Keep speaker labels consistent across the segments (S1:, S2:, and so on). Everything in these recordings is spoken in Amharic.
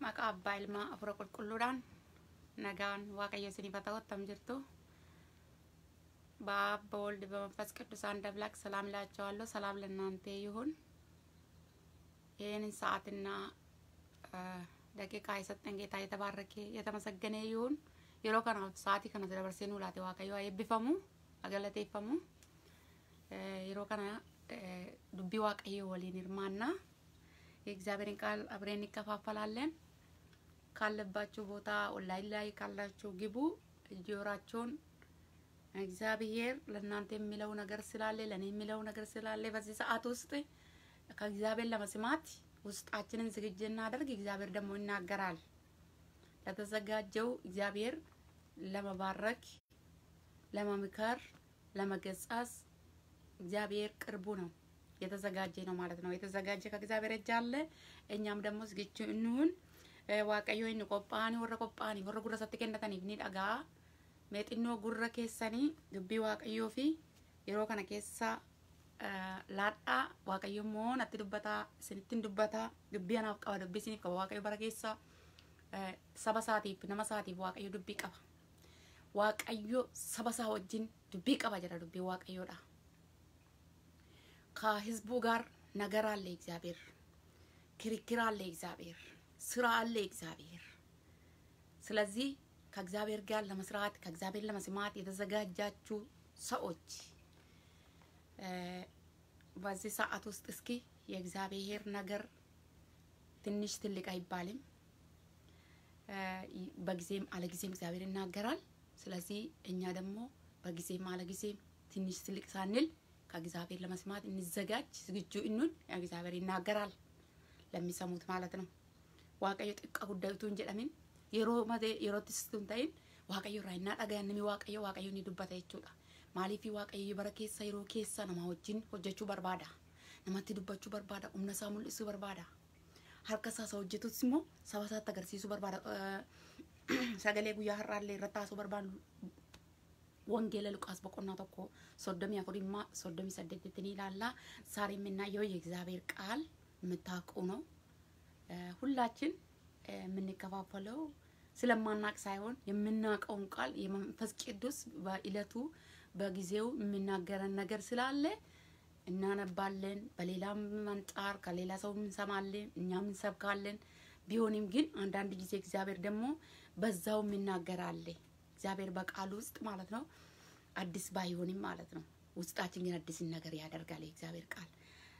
S1: Maka abbaa ilmaa afura qulqulluudhaan nagaan waaqayyo isiniif haa ta'u attam jirtu በአብ በወልድ በመንፈስ ቅዱስ አንድ አምላክ ሰላም እላችኋለሁ። ሰላም ለእናንተ ይሁን። ይህንን ሰዓትና ደቂቃ የሰጠን ጌታ የተባረከ የተመሰገነ ይሁን። የሮ ከና ሰዓቲ ከነ ደበርሰኑ ላቴ waaqayዮ አይብፈሙ አገለቴፈሙ የሮ ከና ዱቢ waaqayዮ ወሊን ይርማና የእግዚአብሔርን ቃል አብረን እንከፋፈላለን። ካለባችሁ ቦታ ኦንላይን ላይ ካላችሁ ግቡ። ጆራችሁን እግዚአብሔር ለእናንተ የሚለው ነገር ስላለ ለኔ የሚለው ነገር ስላለ በዚህ ሰዓት ውስጥ ከእግዚአብሔር ለመስማት ውስጣችንን ዝግጁ እናድርግ። እግዚአብሔር ደግሞ ይናገራል። ለተዘጋጀው እግዚአብሔር ለመባረክ ለመምከር ለመገሰጽ እግዚአብሔር ቅርቡ ነው። የተዘጋጀ ነው ማለት ነው። የተዘጋጀ ከእግዚአብሔር እጅ አለ። እኛም ደግሞ ዝግጁ እንሁን። waaqayyo inni qophaani warra gurra satti kennataniif ni dhagaa. Meexinoo gurra keessanii dubbii waaqayyoo fi yeroo kana keessa laadhaa waaqayyo immoo natti dubbataa isinittiin dubbataa dubbii anaaf qaba dubbii isiniif qaba. Waaqayyo bara keessa saba isaatiif nama isaatiif waaqayyo dubbii qaba. Waaqayyo saba isaa wajjin dubbii qaba jedha dubbii waaqayyoodha. ከህዝቡ ጋር ነገር አለ እግዚአብሔር፣ ክርክር አለ እግዚአብሔር፣ ስራ አለ እግዚአብሔር። ስለዚህ ከእግዚአብሔር ጋር ለመስራት ከእግዚአብሔር ለመስማት የተዘጋጃችሁ ሰዎች በዚህ ሰዓት ውስጥ እስኪ የእግዚአብሔር ነገር ትንሽ ትልቅ አይባልም። በጊዜም አለጊዜም እግዚአብሔር ይናገራል። ስለዚህ እኛ ደግሞ በጊዜም አለጊዜም ትንሽ ትልቅ ሳንል ከእግዚአብሔር ለመስማት እንዘጋጅ፣ ዝግጁ እንሁን። እግዚአብሔር ይናገራል ለሚሰሙት ማለት ነው። waaqayyo xiqqa guddatuun jedhamin yeroo tistuun ta'in waaqayyo raayina dhagayanni waaqayyo ni dubbata jechuudha. Maaliif waaqayyo bara keessa yeroo keessa nama wajjin hojjechuu barbaada, namatti dubbachuu barbaada, humna isaa mul'isuu barbaada, harka isaa hojjetus immoo saba isaatti agarsiisuu barbaada. Sagalee guyyaa har'aallee irratti haasoo barbaadu ወንጌል ሉቃስ በቆና ተኮ ሶዶም ያቆሪማ ሶዶም ሰደደትኒ ላላ ዛሬ የምናየው የእግዚአብሔር ቃል የምታውቁ ነው። ሁላችን የምንከፋፈለው ስለማናቅ ሳይሆን የምናውቀውን ቃል የመንፈስ ቅዱስ በእለቱ በጊዜው የሚናገረን ነገር ስላለ እናነባለን። በሌላም አንጻር ከሌላ ሰው እንሰማለን፣ እኛም እንሰብካለን። ቢሆንም ግን አንዳንድ ጊዜ እግዚአብሔር ደግሞ በዛው የሚናገራል። እግዚአብሔር በቃል ውስጥ ማለት ነው አዲስ ባይሆንም ማለት ነው ውስጣችን ግን አዲስ ነገር ያደርጋል እግዚአብሔር ቃል።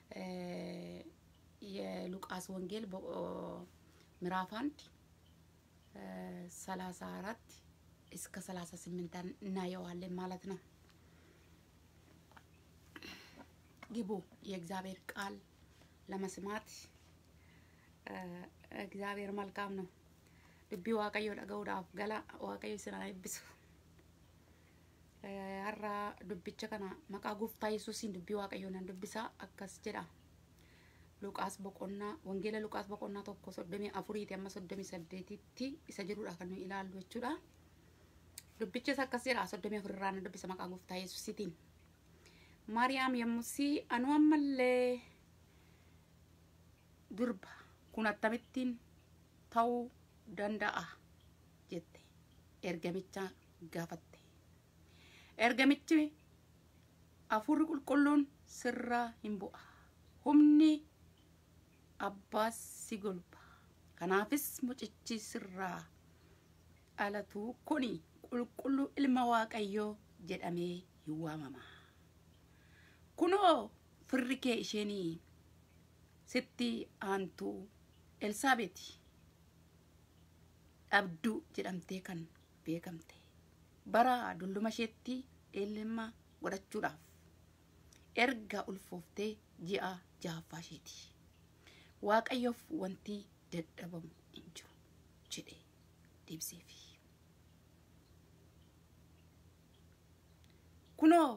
S1: የሉቃስ ወንጌል ምዕራፍ 1 34 እስከ 38 እናየዋለን ማለት ነው። ግቡ የእግዚአብሔር ቃል ለመስማት። እግዚአብሔር መልካም ነው። dubbii waaqayyo dhaga'uudhaaf gala waaqayyo isin eebbisu. Har'a dubbicha kana maqaa gooftaa Yesuusiin dubbii waaqayyo nan dubbisa akkas jedha. Luqaas boqonnaa wangeela Luqaas boqonnaa 1:34 amma 38tti isa jedhudha kan nu ilaallu jechuudha. Dubbichas akkas jedha 34 irraa nan dubbisa maqaa gooftaa Yesuusiitiin. Maariyaam yemmusi anu ammallee durba kun attamittiin ta'uu danda'a jette ergamicha gaafatte. Ergamichi afurri qulqulluun sirraa hin bu'a, humni abbaas si golba, kanaafis mucichi sirraa dhalatu kuni qulqulluu ilma waaqayyoo jedhamee hin waamama. Kunoo firri kee isheenii sitti aantu Elsaabeeti abduu jedhamtee kan beekamte bara dulluma isheetti ilma godhachuudhaaf erga ulfooftee ji'a ja'affaa isheeti. Waaqayyoof wanti dadhabamu hin jiru jedhee deebiseefi. Kunoo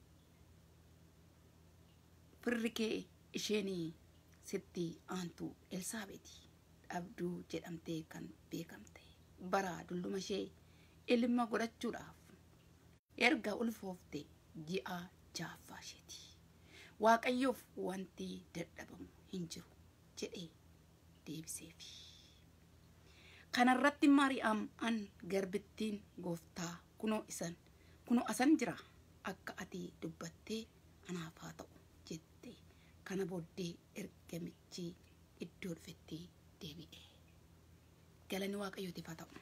S1: firri kee isheenii sitti aantu Elsaabeeti abduu jedhamtee kan beekamte bara dulluma ishee ilma godhachuudhaaf erga ulfoofte ji'a ja'affaa isheeti. Waaqayyoof wanti dadhabamu hin jiru jedhee deebiseefi. kanarratti Maariyaam an garbittiin gooftaa kuno asan jira akka ati dubbattee anaaf haa ta'u jette. Kana booddee ergamichi iddoo dhufetti deebi'e. Galanni Waaqayyootiif haa ta'u.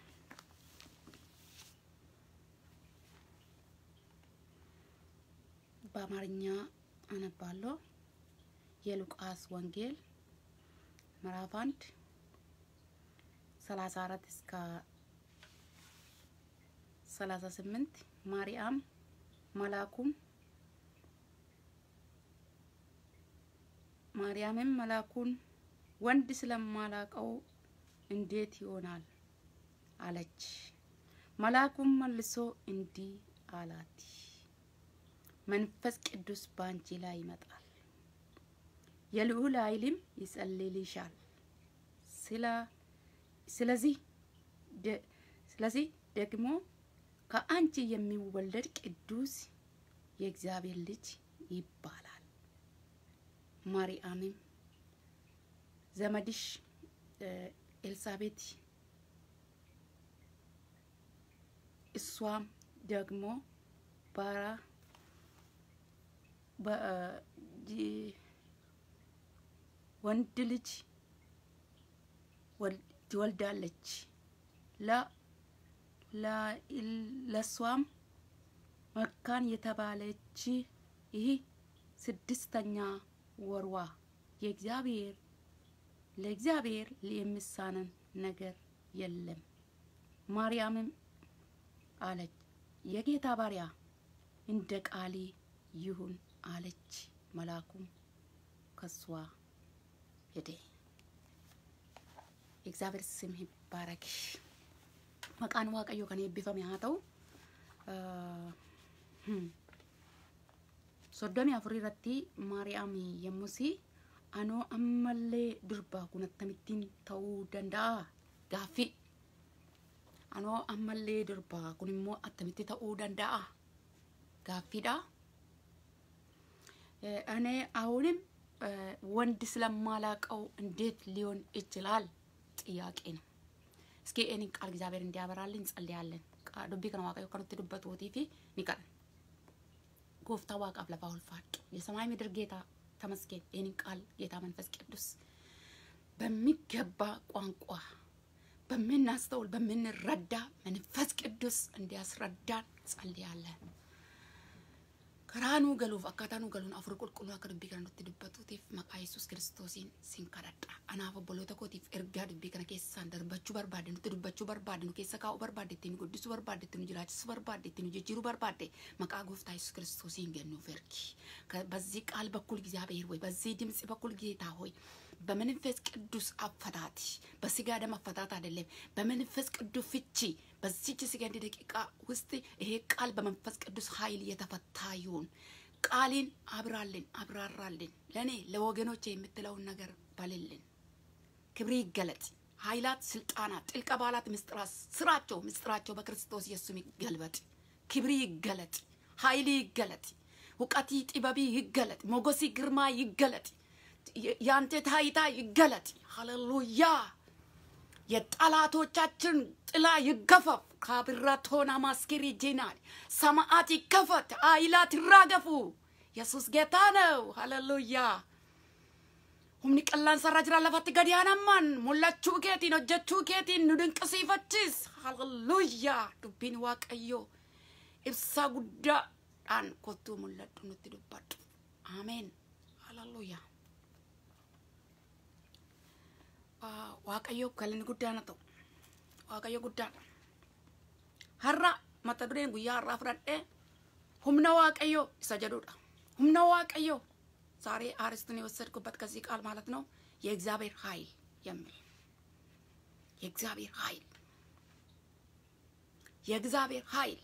S1: በአማርኛ አነባለሁ። የሉቃስ ወንጌል ምዕራፍ 1 34 እስከ 38 ማርያምም መላኩን ወንድ ስለማላቀው እንዴት ይሆናል አለች። መላኩም መልሶ እንዲህ አላት፣ መንፈስ ቅዱስ ባንቺ ላይ ይመጣል፣ የልዑል ኃይልም ይጸልልሻል። ስለዚህ ደግሞ ከአንቺ የሚወለድ ቅዱስ የእግዚአብሔር ልጅ ይባላል። ማርያምም ዘመድሽ ኤልሳቤጥ እሷም ደግሞ ወንድ ልጅ ትወልዳለች፣ ለሷም መካን የተባለች ይህ 6ኛ ወርዋ ለእግዚአብሔር የሚሳነን ነገር የለም። ማርያምም አለች፣ የጌታ ባሪያ እንደ ቃሌ ይሁን አለች። መላኩም ከሷ ሄደ። እግዚአብሔር ስም ይባረክ። መቃን ዋቀዮ ከኔ ቢፈም ያታው ሶዶሚ አፍሪራቲ ማርያም የሙሲ አኖ አመሌ ድርባ ኩነተምቲን ተው ደንዳ ጋፊ አኖ አመሌ ድርባ ኩንሞ አተምቲ ተው ደንዳ ጋፊዳ እኔ አሁንም ወንድ ስለማላቀው እንዴት ሊሆን ይችላል ጥያቄ ነው። እስኪ እኔን ቃል እግዚአብሔር እንዲያበራልን ጸልያለን። ዱቢ ከነ ዋቀዮ ከነት ድበት ወቲፊ ንቀር ጎፍታ ዋቃፍ ለፋውል ፋጥ የሰማይ ምድር ጌታ ተመስገን። እኔን ቃል ጌታ መንፈስ ቅዱስ በሚገባ ቋንቋ በመናስተውል በመንረዳ መንፈስ ቅዱስ እንዲያስረዳን ጸልያለን። ከራኑ ገሉፍ አካታኑ ገሉን አፍር ቁልቁሉ አከዱቢ ከነት ድበቱቲፍ መቃ ኢየሱስ ክርስቶስን ሲንከረዳ አናፈ ቦሎተ ኮቲፍ ኤርጋ ዱቢ ከነ ኬሳን ደርባቹ በርባደ ኑት ድበቹ በርባደ ኑ ኬሰካው በርባደ ቲኑ ጉድሱ በርባደ ቲኑ ጅራችስ በርባደ ቲኑ ጅጅሩ በርባደ መቃ ጎፍታ ኢየሱስ ክርስቶስን ገኑ ፈርኪ በዚህ ቃል በኩል እግዚአብሔር ሆይ በዚህ ድምጽ በኩል ጌታ ሆይ በመንፈስ ቅዱስ አፈታት በስጋ ደም አፈታት አይደለም በመንፈስ ቅዱስ ፍቺ በዚች ሰከንድ ደቂቃ ውስጥ ይሄ ቃል በመንፈስ ቅዱስ ኃይል የተፈታ ይሁን። ቃልን አብራራልን ለኔ ለወገኖቼ የምትለው ነገር ባልልን ክብር ይገለጥ። ኃይላት ስልጣናት ጥልቅ ባላት ምስጥራቸው በክርስቶስ ኢየሱስ ይገልበጥ። ክብር ይገለጥ፣ ኃይል ይገለጥ፣ ወቀቲ ጥበብ ይገለጥ፣ ሞገሲ ግርማ ይገለጥ፣ ያንተ ታይታ ይገለጥ። ሃሌሉያ። የጠላቶቻችን ጥላ ይገፈፍ። ካብራቶና ማስኪሪ ጂናል ሰማዓት ይከፈት፣ ኃይላት ይራገፉ። ኢየሱስ ጌታ ነው። ሃሌሉያ። ሁምኒ ቀላን ሰራጅራ ለፈት ገዲያናማን ሞላቹ ኬቲን ወጀቹ ኬቲን ኑድንቅ ሲፈችስ ሃሌሉያ። ዱቢን ዋቀዮ ኢብሳ ጉዳን ኮቱ ሞላዱ ንትዱባዱ አሜን። ሃሌሉያ። ዋቀዮ ከልን ጉዳና ተው ዋቀዮ ጉዳና ሀራ ማተድሬን ጉያ ሀራ ፍራዴ ሁምና ዋቀዮ ይሰጀዱዳ ሁምና ዋቀዮ ዛሬ አርስቱን የወሰድኩበት ከዚህ ቃል ማለት ነው የእግዚአብሔር ኃይል የሚል የእግዚአብሔር ኃይል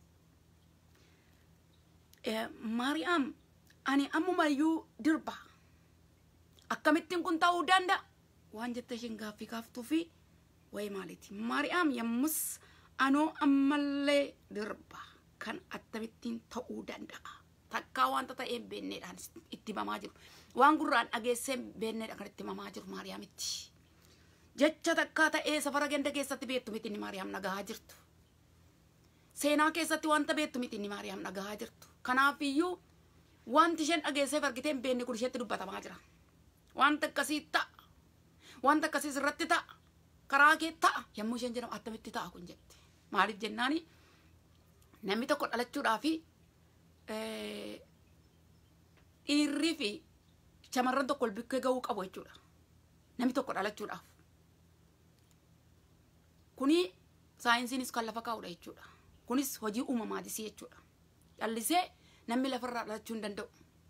S1: ማርያም አኔ አሙማዩ ድርባ አከምትን ኩንታው ዳንዳ ዋንጀተሽን ጋፊ ካፍቱፊ ወይ ማለት ማርያም የሙስ አኖ አመሌ ድርባ kan attabittiin ta'uu danda'a. Takkaa wanta ta'een beekneedhaan itti himamaa jiru. Waan gurraan dhageesseen beekneedha kan itti himamaa jiru Maariyaamitti. jecha takkaata safara ganda keessatti beektu miti ni Maariyaam nagaa jirtu. Seenaa keessatti wanta beektu miti ni Maariyaam nagaa jirtu. Kanaafiyyuu wanti isheen dhageessee argiteen beekni kun isheetti dubbatamaa jira. Wanta akkasii ta'a. Wanta akkasii irratti ta'a. Karaa kee ta'a. Yommuu isheen jedhamu attamitti ta'a kun jetti. Maaliif jennaani namni tokko dhalachuudhaafi dhiirrii fi shamarran tokko wal bukkee gahuu qabu jechuudha. Namni tokko dhalachuudhaaf. Kuni saayinsiinis kan lafa kaa'udha jechuudha. Kunis hojii uumamaatis jechuudha. Callisee namni lafarraa dhalachuu hin danda'u.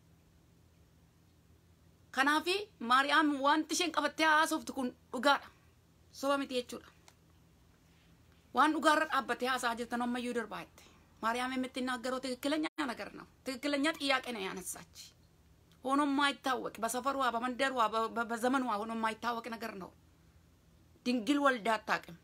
S1: Kanaafi Maariyaam wanti isheen qabattee haasoftu kun dhugaadha. Soba miti jechuudha. Waan dhugaarra dhaabbatee haasaa jirtan ammayyuu darbaa jette. Maariyaam የምትናገረው ትክክለኛ ነገር ነው። ትክክለኛ ጥያቄ ነው ያነሳች። ሆኖ የማይታወቅ በሰፈሯ በመንደሯ በዘመኗ ሆኖ የማይታወቅ ነገር ነው። ድንግል ወልዳ አታውቅም።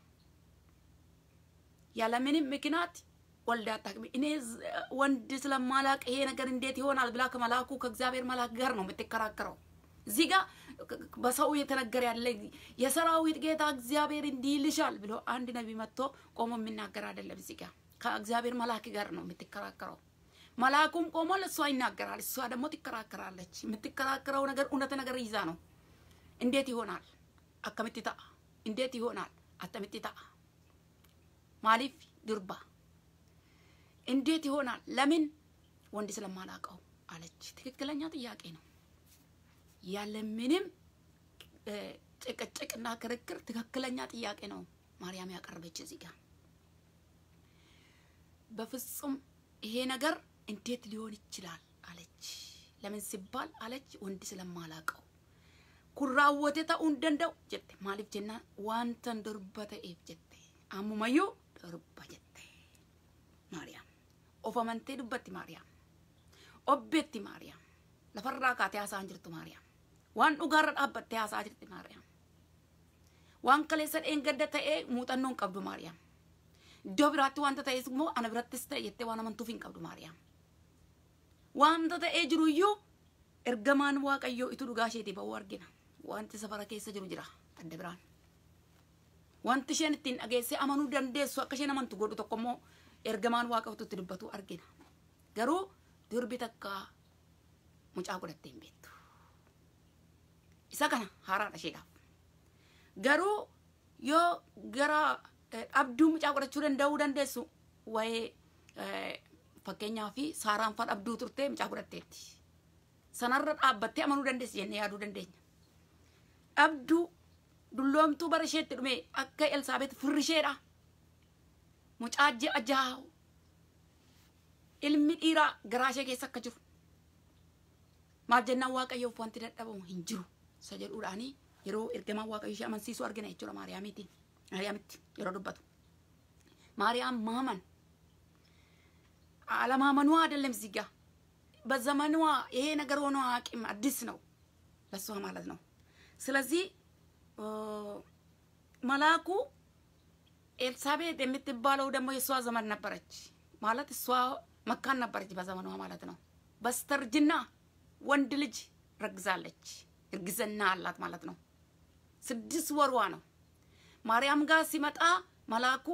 S1: ያለምንም ምክንያት ወልዳ አታውቅም። እኔ ወንድ ስለማላቅ ይሄ ነገር እንዴት ይሆናል ብላ ከመላኩ ከእግዚአብሔር መልአክ ጋር ነው የምትከራከረው። እዚህ ጋር በሰው የተነገረ ያለ የሰራዊት ጌታ እግዚአብሔር እንዲህ ይልሻል ብሎ አንድ ነብይ መጥቶ ቆሞ የሚናገር አይደለም። እዚህ ጋር ከእግዚአብሔር መልአክ ጋር ነው የምትከራከረው። መልአኩም ቆሞ ለሷ ይናገራል፣ እሷ ደግሞ ትከራከራለች። የምትከራከረው ነገር እውነት ነገር ይዛ ነው። እንዴት ይሆናል አከምትታ እንዴት ይሆናል አተምትታ ማሊፍ ድርባ እንዴት ይሆናል ለምን ወንድ ስለማላቀው አለች። ትክክለኛ ጥያቄ ነው። ያለምንም ጭቅጭቅና ክርክር ትክክለኛ ጥያቄ ነው ማርያም ያቀርበች እዚህ ጋር። በፍጹም ይሄ ነገር እንዴት ሊሆን ይችላል አለች። ለምን ሲባል አለች ወንድ ስለማላቀው ኩራወተ ታውን ደንደው ጀት ማሊፍ ጀና ዋንተን ድርበተ ኤፍ ጀት አሙማዩ ድርባ ጀት ማርያም ኦፈመንቴ ዱበቲ ማርያም ኦቤቲ ማርያም ለፈራ ካቴ አሳን ጅርቱ ማርያም ዋን ኡጋር ዳበቴ አሳ ጅርቱ ማርያም ዋን ከለሰን እንገደ ተኤ ሙጠኖን ቀብዱ ማርያም ዶብራቱ ዋንተ ተይስሞ አነብራትስተ የተ ዋና መንቱፊን ቀብዱ ማርያም ዋንተ ተኤ ጅሩዩ ergamaan waaqayyo itu dhugaasheeti ba'uu argina. Wanti safara keessa jiru jira adda biraan. Wanti isheen ittiin dhageessee amanuu dandeessu akka isheen amantu godhu tokko immoo ergamaan waaqayyotu itti dubbatu argina. Garuu durbi takka mucaa godhattee hin beektu. Isa kana haaraadha isheedhaaf. Garuu yoo gara abduu mucaa godhachuu danda'uu dandeessu wayee fakkeenyaa fi saaraan fadha abduu turtee mucaa godhatteetti. Sanarra dhaabbattee amanuu dandeessi jennee yaaduu dandeenya. Abduu dulloomtuu bara isheetti dhume akka Elsaabeet firrisheedha. Mucaa ajaahu ilmi dhiiraa garaa ishee keessa akka jiru. Maal jennaan waaqayyoof wanti dadhabamu hin jiru. Isa jedhuudhaani yeroo ergamaan waaqayyo ishee amansiisuu argina jechuudha Maariyaamitti yeroo dubbatu. Maariyaam maaman አለማመኗ አይደለም እዚህ ጋር በዘመኗ ይሄ ነገር ሆኖ አቂም አዲስ ነው ለሷ ማለት ነው። ስለዚህ መላኩ ኤልሳቤጥ የምትባለው ደግሞ የሷ ዘመን ነበረች ማለት እሷ መካን ነበረች በዘመኗ ማለት ነው። በስተርጅና ወንድ ልጅ ረግዛለች። እርግዝና አላት ማለት ነው። 6 ወሯ ነው። ማርያም ጋር ሲመጣ መላኩ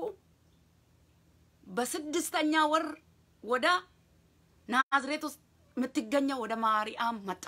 S1: በስድስተኛ ወር ወደ ናዝሬት ውስጥ የምትገኘው ወደ ማርያም መጣ።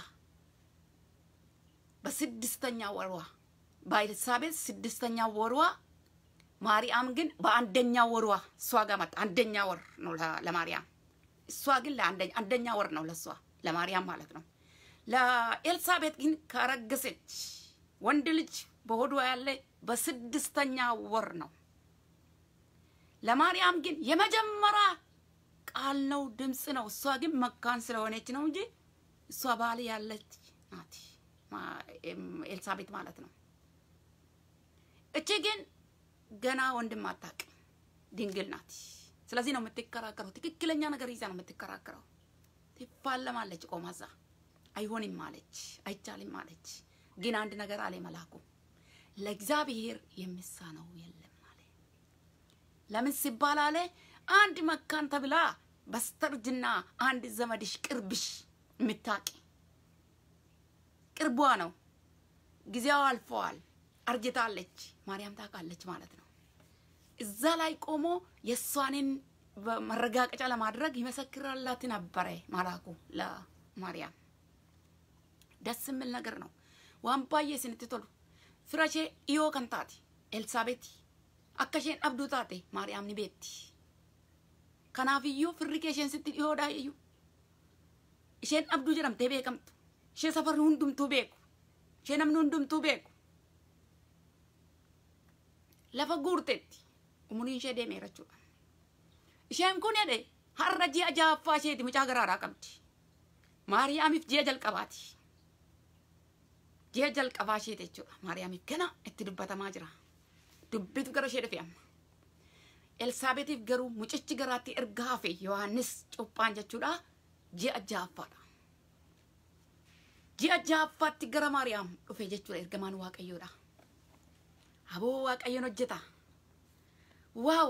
S1: በስድስተኛ ወሯ በኤልሳቤጥ 6ኛ ወሯ ማርያም ግን በአንደኛ ወሯ እሷ ጋር መጣ። አንደኛ ወር ነው ለማርያም፣ እሷ ግን ለአንደኛ ወር ነው ለሷ ለማርያም ማለት ነው። ለኤልሳቤጥ ግን ካረገሰች ወንድ ልጅ በሆዷ ያለ በ6ኛ ወር ነው። ለማርያም ግን የመጀመሪያ ቃል ነው ድምጽ ነው። እሷ ግን መካን ስለሆነች ነው እንጂ እሷ ባል ያለች ናት ኤልሳቤጥ ማለት ነው። እቺ ግን ገና ወንድም አታውቅም ድንግል ናት። ስለዚህ ነው የምትከራከረው። ትክክለኛ ነገር ይዛ ነው የምትከራከረው። ትፋለማለች ቆማዛ። አይሆንም ማለች፣ አይቻልም ማለች። ግን አንድ ነገር አለ መላኩ፣ ለእግዚአብሔር የሚሳነው የለም አለ። ለምን ሲባል አለ አንድ መካን ተብላ በስተርጅና አንድ ዘመድሽ ቅርብሽ ምታቂ ቅርቧ ነው። ጊዜው አልፏል አርጅታለች ማርያም ታውቃለች ማለት ነው። እዛ ላይ ቆሞ የሷንን መረጋገጫ ለማድረግ ይመሰክራላት ነበረ መልአኩ ለማርያም። ደስ የሚል ነገር ነው። ዋንባዬ ስንትቶሉ ፍራሼ ኢዮ ከንታቲ ኤልሳቤት አከሽን አብዱ ታቴ ማርያም ኒቤቲ ከናፍዩ ፍሪኬሽን ስት ኢዮዳ እዩ ኢሽን አብዱ ጀረምቴ ቤከምቱ ኢሽ ሰፈር ሁንዱምቱ ቤኩ ኢሽ ነምኑ ሁንዱምቱ ቤኩ lafa guurtetti umurii ishee deemee jechuudha. Isheen kun jedhe har'a ji'a ja'affaa isheeti mucaa garaadhaa qabdi. Maariyaamiif ji'a jalqabaati. Ji'a jalqabaa isheeti jechuudha. Maariyaamiif kana itti dubbatamaa jira. Dubbitu gara ishee dhufe amma. Elsaabeetiif garuu mucichi garaatti erga hafe Yohaannis cuuphaan jechuudha ji'a ja'affaadha. Ji'a ja'affaatti gara Maariyaam dhufe jechuudha ergamaan Waaqayyoodha. Aboo Waaqayyoon hojjeta. Waaw!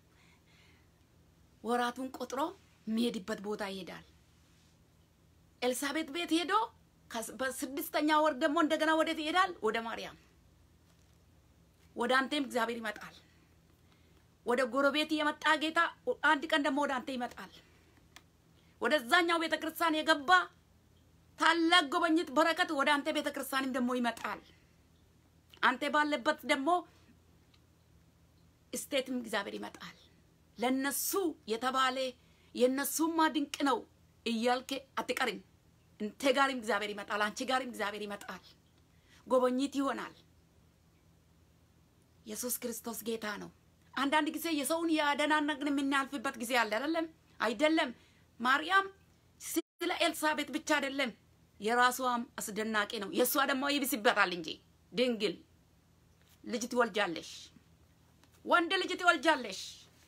S1: ወራቱን ቆጥሮ የሚሄድበት ቦታ ይሄዳል። ኤልሳቤጥ ቤት ሄዶ በስድስተኛ ወር ደግሞ እንደገና ወዴት ይሄዳል? ወደ ማርያም። ወደ አንተም እግዚአብሔር ይመጣል። ወደ ጎረቤት የመጣ ጌታ አንድ ቀን ደግሞ ወደ አንተ ይመጣል። ወደዛኛው ቤተክርስቲያን የገባ ታላቅ ጎበኝት በረከት ወደ አንተ ቤተክርስቲያንም ደግሞ ይመጣል። አንተ ባለበት ደግሞ ስቴትም እግዚአብሔር ይመጣል። ለነሱ የተባለ የነሱማ ድንቅ ነው እያልከ አትቀርም። እንተ ጋርም እግዚአብሔር ይመጣል። አንቺ ጋርም እግዚአብሔር ይመጣል። ጎበኝት ይሆናል። ኢየሱስ ክርስቶስ ጌታ ነው። አንዳንድ ጊዜ የሰውን ያደናነቅን የምናልፍበት ጊዜ አለ አይደለም? ማርያም ስለ ኤልሳቤጥ ብቻ አይደለም የራሷም አስደናቂ ነው። የሷ ደግሞ ይብስበታል እንጂ ድንግል ልጅ ትወልጃለሽ፣ ወንድ ልጅ ትወልጃለሽ።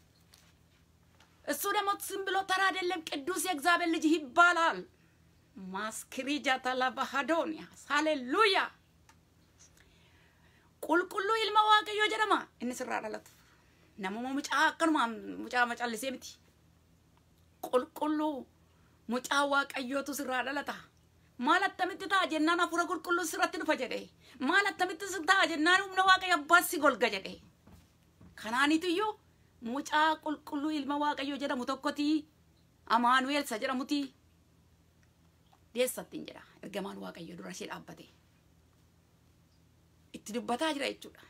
S1: እሱ ደግሞ ዝም ብሎ ተራ አይደለም፣ ቅዱስ የእግዚአብሔር ልጅ ይባላል። ማስክሪጃ ተላባሃዶኒያ ሃሌሉያ። ቁልቁሉ ኢልማ ዋቀዮ ጀደማ እንስራራለት ነሞሞ ሙጫ አቀኑ ሙጫ መጫልሴምቲ ቁልቁሉ ሙጫ ዋቀዮቱ ስራራለታ ማለት ተምትታ ጀናና ፉረ ቁልቁሉ ስራትን ፈጀደ ማለት ተምትስታ ጀናኑ ነው ዋቀዮ ባሲ ጎልገጀደ ከናኒትዩ ሙጫ ቁልቁሉ ኢልማ ዋቀዮ ጀደሙ ተኮቲ አማኑኤል ሰጀረሙቲ ደሰትን ጀራ እርገማን ዋቀዮ ዱራሽ ዳበቴ itti jira jechuudha.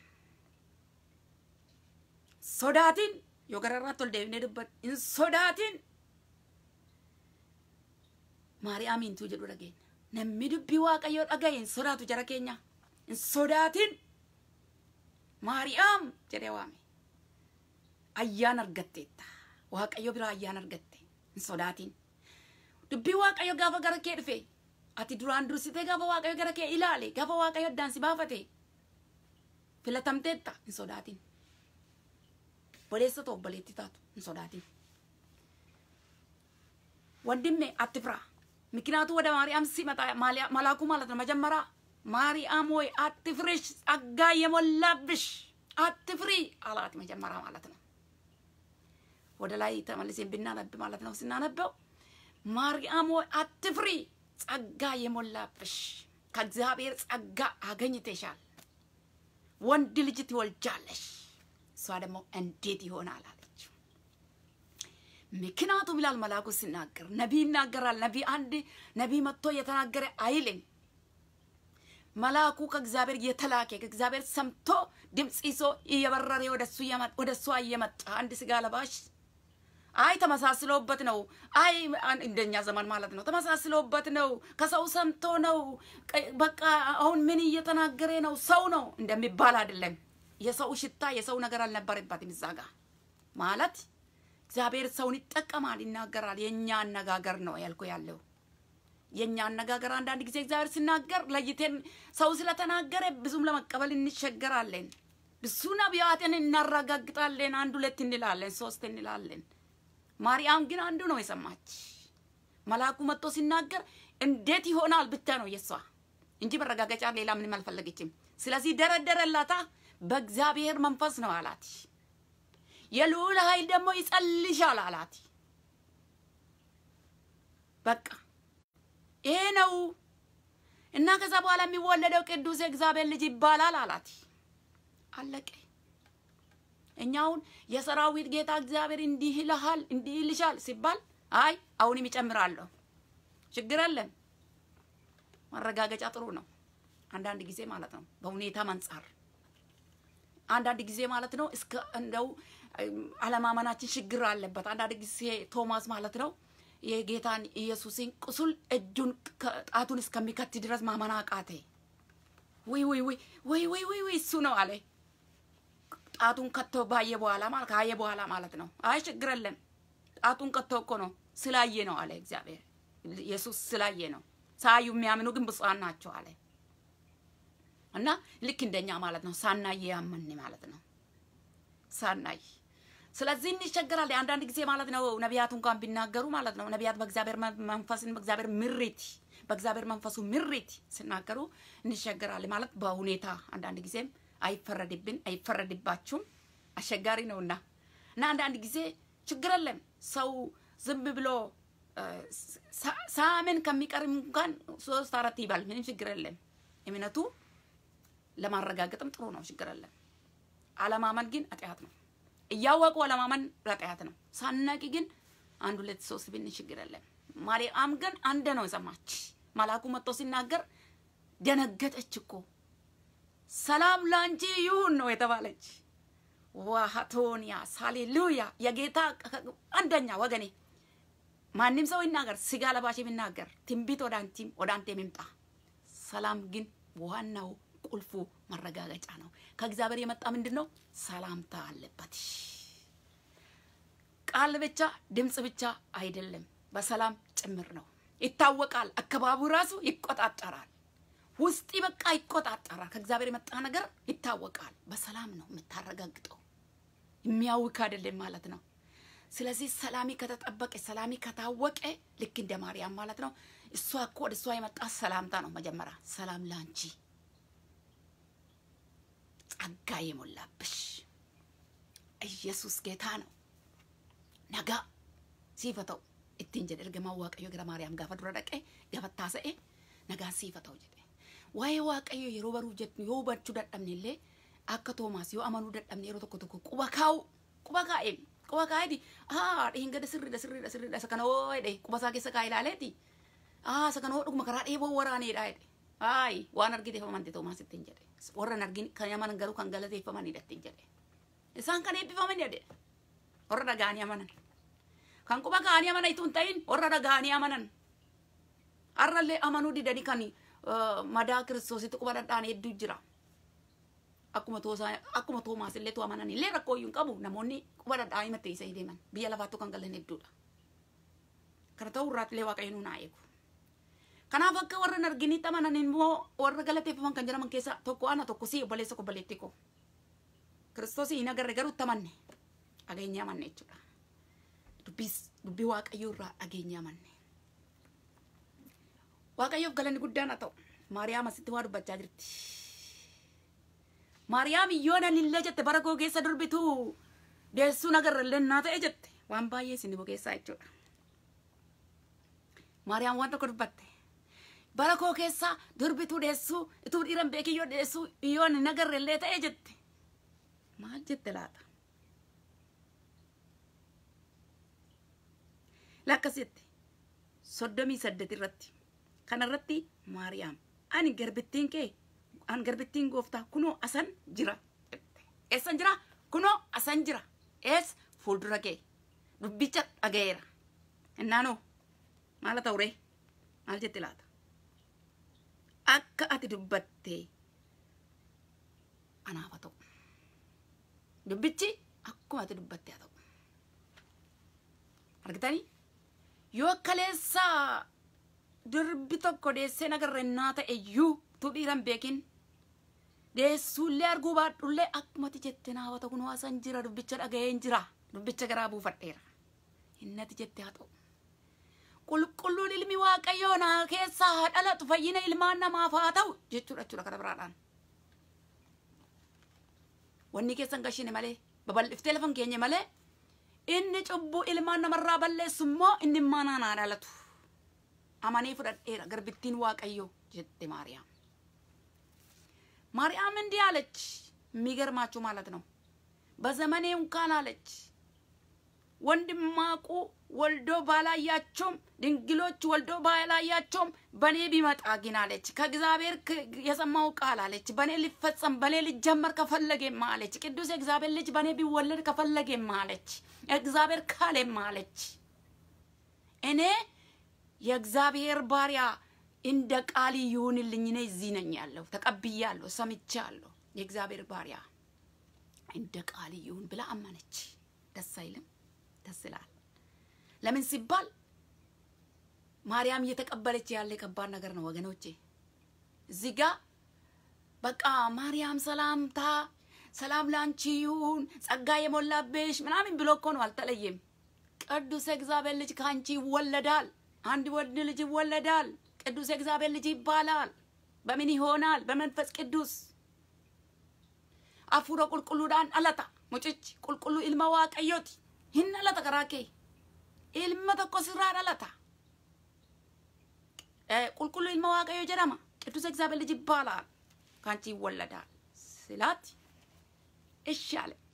S1: Sodaatiin yoo gararraa tol deebinee dubbat in sodaatiin Maariyaamiin tu jedhu dhageenya. Namni dubbii Waaqayyoo dhagaye in sodaatu jara keenya. In sodaatiin Maariyaam jedhee waame. Ayyaan argatteetta. Waaqayyoo biraa ayyaan argatte. In sodaatiin. Dubbii Waaqayyoo gaafa gara kee dhufe ati duraan dursitee gaafa Waaqayyoo gara kee ilaale gaafa Waaqayyoo addaan si baafate. Filatamteetta in sodaatiin. Boleessa obboleetti taatu in sodaatiin. ወንድሜ አትፍራ። ምክንያቱ ወደ ማርያም ሲመጣ መላኩ ማለት ነው መጀመሪያ ማርያም ወይ አትፍሪሽ ጸጋ የሞላብሽ አትፍሪ አላት መጀመሪያ ማለት ነው። ወደ ላይ ተመልሰን ብናነብ ማለት ነው ስናነበው ማርያም ወይ አትፍሪ ጸጋ የሞላብሽ ከእግዚአብሔር ጸጋ አገኝተሻል ወንድ ልጅ ትወልጃለሽ እሷ ደግሞ እንዴት ይሆናል አለች። ምክንያቱም ይላል መላኩ ሲናገር ነብይ ይናገራል። ነብይ መጥቶ የተናገረ አይልም። መላኩ ከእግዚአብሔር የተላከ ከእግዚአብሔር ሰምቶ ድምጽ ይዞ እየበረረ ወደሱ እየመጣ አንድ ስጋ ለባሽ አይ ተመሳስሎበት ነው። አይ እንደኛ ዘመን ማለት ነው ተመሳስሎበት ነው። ከሰው ሰምቶ ነው። በቃ አሁን ምን እየተናገረ ነው ሰው ነው እንደሚባል አይደለም። የሰው ሽታ የሰው ነገር አልነበረበትም እዛ ጋር ማለት እግዚአብሔር ሰውን ይጠቀማል ይናገራል። የኛ አነጋገር ነው ያልኩ ያለው የኛ አነጋገር አንዳንድ ጊዜ እግዚአብሔር ሲናገር ለይተን ሰው ስለተናገረ ብዙም ለመቀበል እንቸገራለን። ብዙ ነቢያትን እናረጋግጣለን። አንድ ሁለት እንላለን ሶስት እንላለን። ማርያም ግን አንዱ ነው የሰማች። መላኩ መጥቶ ሲናገር እንዴት ይሆናል ብቻ ነው የሷ እንጂ መረጋገጫ ሌላ ምንም አልፈለገችም። ስለዚህ ደረደረላታ በእግዚአብሔር መንፈስ ነው አላት። የልዑል ኃይል ደግሞ ይጸልይሻል አላት። በቃ ይሄ ነው እና ከዛ በኋላ የሚወለደው ቅዱስ እግዚአብሔር ልጅ ይባላል አላት። አለቀ። እኛውን የሰራዊት ጌታ እግዚአብሔር እንዲህ ይልሃል እንዲህ ይልሻል ሲባል አይ አሁንም ይጨምራለሁ ችግር የለም። ማረጋገጫ ጥሩ ነው አንዳንድ ጊዜ ማለት ነው በሁኔታ መንጻር አንዳንድ ጊዜ ማለት ነው እስከ እንደው አለማመናችን ችግር አለበት። አንዳንድ ጊዜ ቶማስ ማለት ነው የጌታን ኢየሱስን ቁስል እጁን ጣቱን እስከሚከት ድረስ ማመን አቃተ። ወይ እሱ ነው አለ። ጣቱን ከቶ ባየ በኋላ ማለት ነው አይ ችግር የለም ጣቱን ከቶ እኮ ነው ስላየ ነው አለ እግዚአብሔር ኢየሱስ ስላየ ነው። ሳዩ የሚያምኑ ግን ብፁዓን ናቸው አለ። እና ልክ እንደኛ ማለት ነው ሳናይ ያመን ማለት ነው ሳናይ። ስለዚህ እንቸገራለን አንዳንድ ጊዜ ማለት ነው ነቢያት እንኳን ቢናገሩ ማለት ነው ነቢያት በእግዚአብሔር መንፈስን በእግዚአብሔር መንፈሱ ምሪት ሲናገሩ እንቸገራለን ማለት በሁኔታ አንዳንድ ጊዜም አይፈረድባችሁም አሸጋሪ ነውና እና አንዳንድ ጊዜ ችግር የለም ሰው ዝም ብሎ ሳምን ከሚቀርም እንኳን 3-4 ይባል ምንም ችግር የለም። እምነቱ ለማረጋገጥም ጥሩ ነው ችግር የለም። አለማመን ግን ኃጢአት ነው። እያወቁ አለማመን ኃጢአት ነው። ሳናቂ ግን 1-2-3 ብን ችግር የለም። ማርያም ግን አንድ ነው የሰማች። መልአኩ መጥቶ ሲናገር ደነገጠች እኮ። ሰላም ላንቺ ይሁን ነው የተባለች። ዋሃቶኒያ ሃሌሉያ የጌታ አንደኛ ወገኔ ማንም ሰው ይናገር ስጋ ለባሽ ይናገር ትንቢት ወደ አንተ ይምጣ። ሰላም ግን ዋናው ቁልፉ ማረጋገጫ ነው። ከእግዚአብሔር የመጣ ምንድነው? ሰላምታ አለበት። ቃል ብቻ ድምጽ ብቻ አይደለም በሰላም ጭምር ነው። ይታወቃል አከባቡ ራሱ ይቆጣጣራል። ውስጥ በቃ ይቆጣጣራል። ከእግዚአብሔር የመጣ ነገር ይታወቃል። በሰላም ነው የምታረጋግጠው የሚያውክ አይደለም ማለት ነው። ስለዚህ ሰላሚ ከተጠበቀ ሰላሚ ከታወቀ ልክ እንደ ማርያም ማለት ነው እሷ እኮ ወደ እሷ የመጣ ሰላምታ ነው። መጀመሪያ ሰላም ላንቺ ጸጋ የሞላብሽ ኢየሱስ ጌታ ነው ነጋ ሲፈተው እትንጀ ደርገማ ዋቀዮ ገራ ማርያም ጋፋ ዱራ ደቀ ገፈታሰኤ ነጋ ሲፈተው ጀደ ዋይ ዋቀዮ የሮበሩ ጀት ዮባቹ ደደምኔሌ አከ ቶማስ ዮ አመኑ ደደምኔ ሮ ተኮ ቁባካኤ ዲ ይሄን ገደ ስሪ ሰከኖ ደ ቁባሳ ከሰካ ይላለቲ ሰከኖ ዱማ ከራ ዴቦ ወራኔ ዳይ አይ ዋን አርጊቴ ፈማንቴ ቶማስ እትንጀ ወረን አርጊን ከያማን ገሩ ከንገለቴ ፈማን ይደትንጀ እሳን ከኔ ቢፈማን ያደ ወረዳ ጋኒ አማናን kan kuba gaani amana itun tain orra gaani amanan arralle amanu didani kani mada kristos itu kuba dadane eddu jira akuma Thomas ille to amanan ille rakkoyun qabu namonni kuba dadai mate isa ideman biya lafatu kan galen eddu karata urrat le waqaynu naayeku kana fakka warra nargini tamanan immo warra galate faman kan jara man kesa tokko ana tokko si obalesa ko balettiko kristos ina gargaru tamanne agenya manne chuda dubbi waaqayyo irraa dhageenya manne waaqayyoof galanni guddaan ta'u maariyaam asitti waa dubbachaa jirti. maariyaam iyyoona lillee jette bara koo keessa durbitu deessuu nagarrallee naa ta'e jette waan baay'ee isin bogeessaa jechuudha. maariyaam waan tokko dubbatte bara koo keessa durbitu deessuu ituu dhiiran beekiyyoo deessuu iyyoon nagarrallee ta'e jette maal jette laata? lakkasitti soddomii 8 irratti kana irratti maariyaam ani garbittiin gooftaa kunoo asan jira eessan jira kunoo asan jira ees fuuldura kee dubbicha dhagayeera innaanoo maala ta'ure maal jette laata akka ati dubbatte anaaf ta'u dubbichi akkuma ati dubbatte ta'u argitanii yoo kaleessa durbi tokko deessee nagarrennaa ta'e iyyuu tudhiiran beekin deessuullee arguu baadhullee akkumatti jette naawata kun waasan jira dubbicha dhaga'een jira dubbicha garaa buufadheera innati jette haa ta'u qulqulluun ilmi waaqayyoo naa keessaa haa dhalatu fayyina ilmaan namaaf haa ta'u jechuudha kana biraadhaan wanni keessan gashine malee babal'iftee lafan keenya malee inni cubbu ilmaan namarraa balleessummoo inni maanaan haa dhalatu amanii fudhadheera garbittiin waaqayyoo jette maariyaam እንዲህ አለች የሚገርማችሁ ማለት ነው በዘመኔ እንኳን አለች ወንድማቁ ወልዶ ባላያቸውም ድንግሎች ወልዶ ባላያቸውም በኔ ቢመጣ ግን አለች ከእግዚአብሔር የሰማው ቃል አለች በኔ ሊፈጸም በኔ ሊጀመር ከፈለገም አለች ቅዱስ እግዚአብሔር ልጅ በኔ ቢወለድ ከፈለገም አለች እግዚአብሔር ካለም አለች እኔ የእግዚአብሔር ባሪያ እንደ ቃል ይሁንልኝ እኔ እዚህ ነኝ ያለው ተቀብያለሁ ሰምቻለሁ የእግዚአብሔር ባሪያ እንደ ቃል ይሁን ብላ አመነች ደስ አይልም ደስ ይላል ለምን ሲባል ማርያም እየተቀበለች ያለ ከባድ ነገር ነው ወገኖቼ እዚህ ጋር በቃ ማርያም ሰላም ላንቺ ይሁን ጸጋ የሞላብሽ ምናምን ብሎ እኮ ነው አልተለየም ቅዱስ እግዚአብሔር ልጅ ካንቺ ይወለዳል አንድ ወንድ ልጅ ይወለዳል ቅዱስ እግዚአብሔር ልጅ ይባላል በምን ይሆናል በመንፈስ ቅዱስ አፉሮ ቁልቁሉዳን አለታ ሙጭጭ ቁልቁሉ ኢልማ ዋቀዮት hinnala takarake ilma tokko sirraa dhalata qulqullu ilma waaqayyo jedhama ቅዱስ እግዚአብሔር ልጅ ይባላል ካንቺ ይወለዳል ስላት እሺ አለች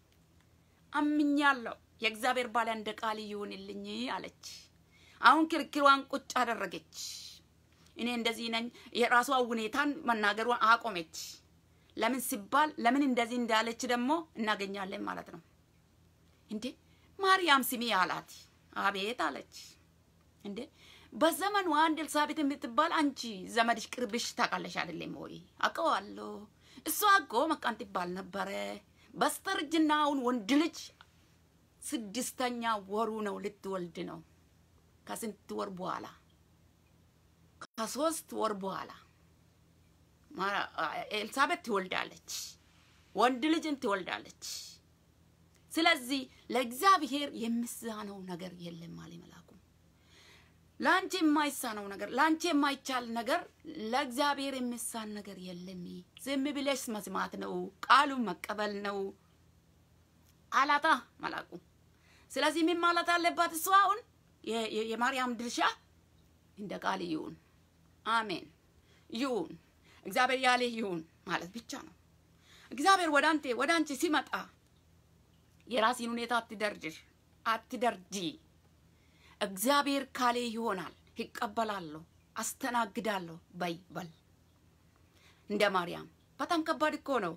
S1: አምኛለሁ የእግዚአብሔር ባለ እንደ ቃል ይሁንልኝ አለች አሁን ክርክሯን ቁጭ አደረገች እኔ እንደዚህ ነኝ የራሷ ሁኔታን መናገሯን አቆመች ለምን ሲባል ለምን እንደዚህ እንዳለች ደግሞ እናገኛለን ማለት ነው እንዴ ማርያም ስሚ አላት አቤት አለች እንዴ በዘመኑ አንድ ኤልሳቤጥ የምትባል አንቺ ዘመድሽ ቅርብሽ ታውቃለሽ አይደለም ወይ አውቀዋለሁ እሷ እኮ መቃን ትባል ነበረ በስተርጅናውን ወንድ ልጅ 6ኛ ወሩ ነው ልትወልድ ነው ከስንት ወር በኋላ ከ3 ወር በኋላ ኤልሳቤጥ ትወልዳለች ወንድ ልጅን ትወልዳለች ስለዚህ ለእግዚአብሔር የሚሳነው ነገር የለም ማለት መላኩ ላንቺ የማይሳነው ነገር ላንቺ የማይቻል ነገር ለእግዚአብሔር የሚሳን ነገር የለም ዝም ብለሽ መስማት ነው ቃሉን መቀበል ነው አላታ መላኩ ስለዚህ ምን ማለት አለባት እሷ አሁን የማርያም ድርሻ እንደ ቃል ይሁን አሜን ይሁን እግዚአብሔር ያለ ይሁን ማለት ብቻ ነው እግዚአብሔር ወደ አንቺ ሲመጣ የራስን ሁኔታ አትደርጂ እግዚአብሔር ካለ ይሆናል ይቀበላለሁ አስተናግዳለሁ በል እንደ ማርያም በጣም ከባድ እኮ ነው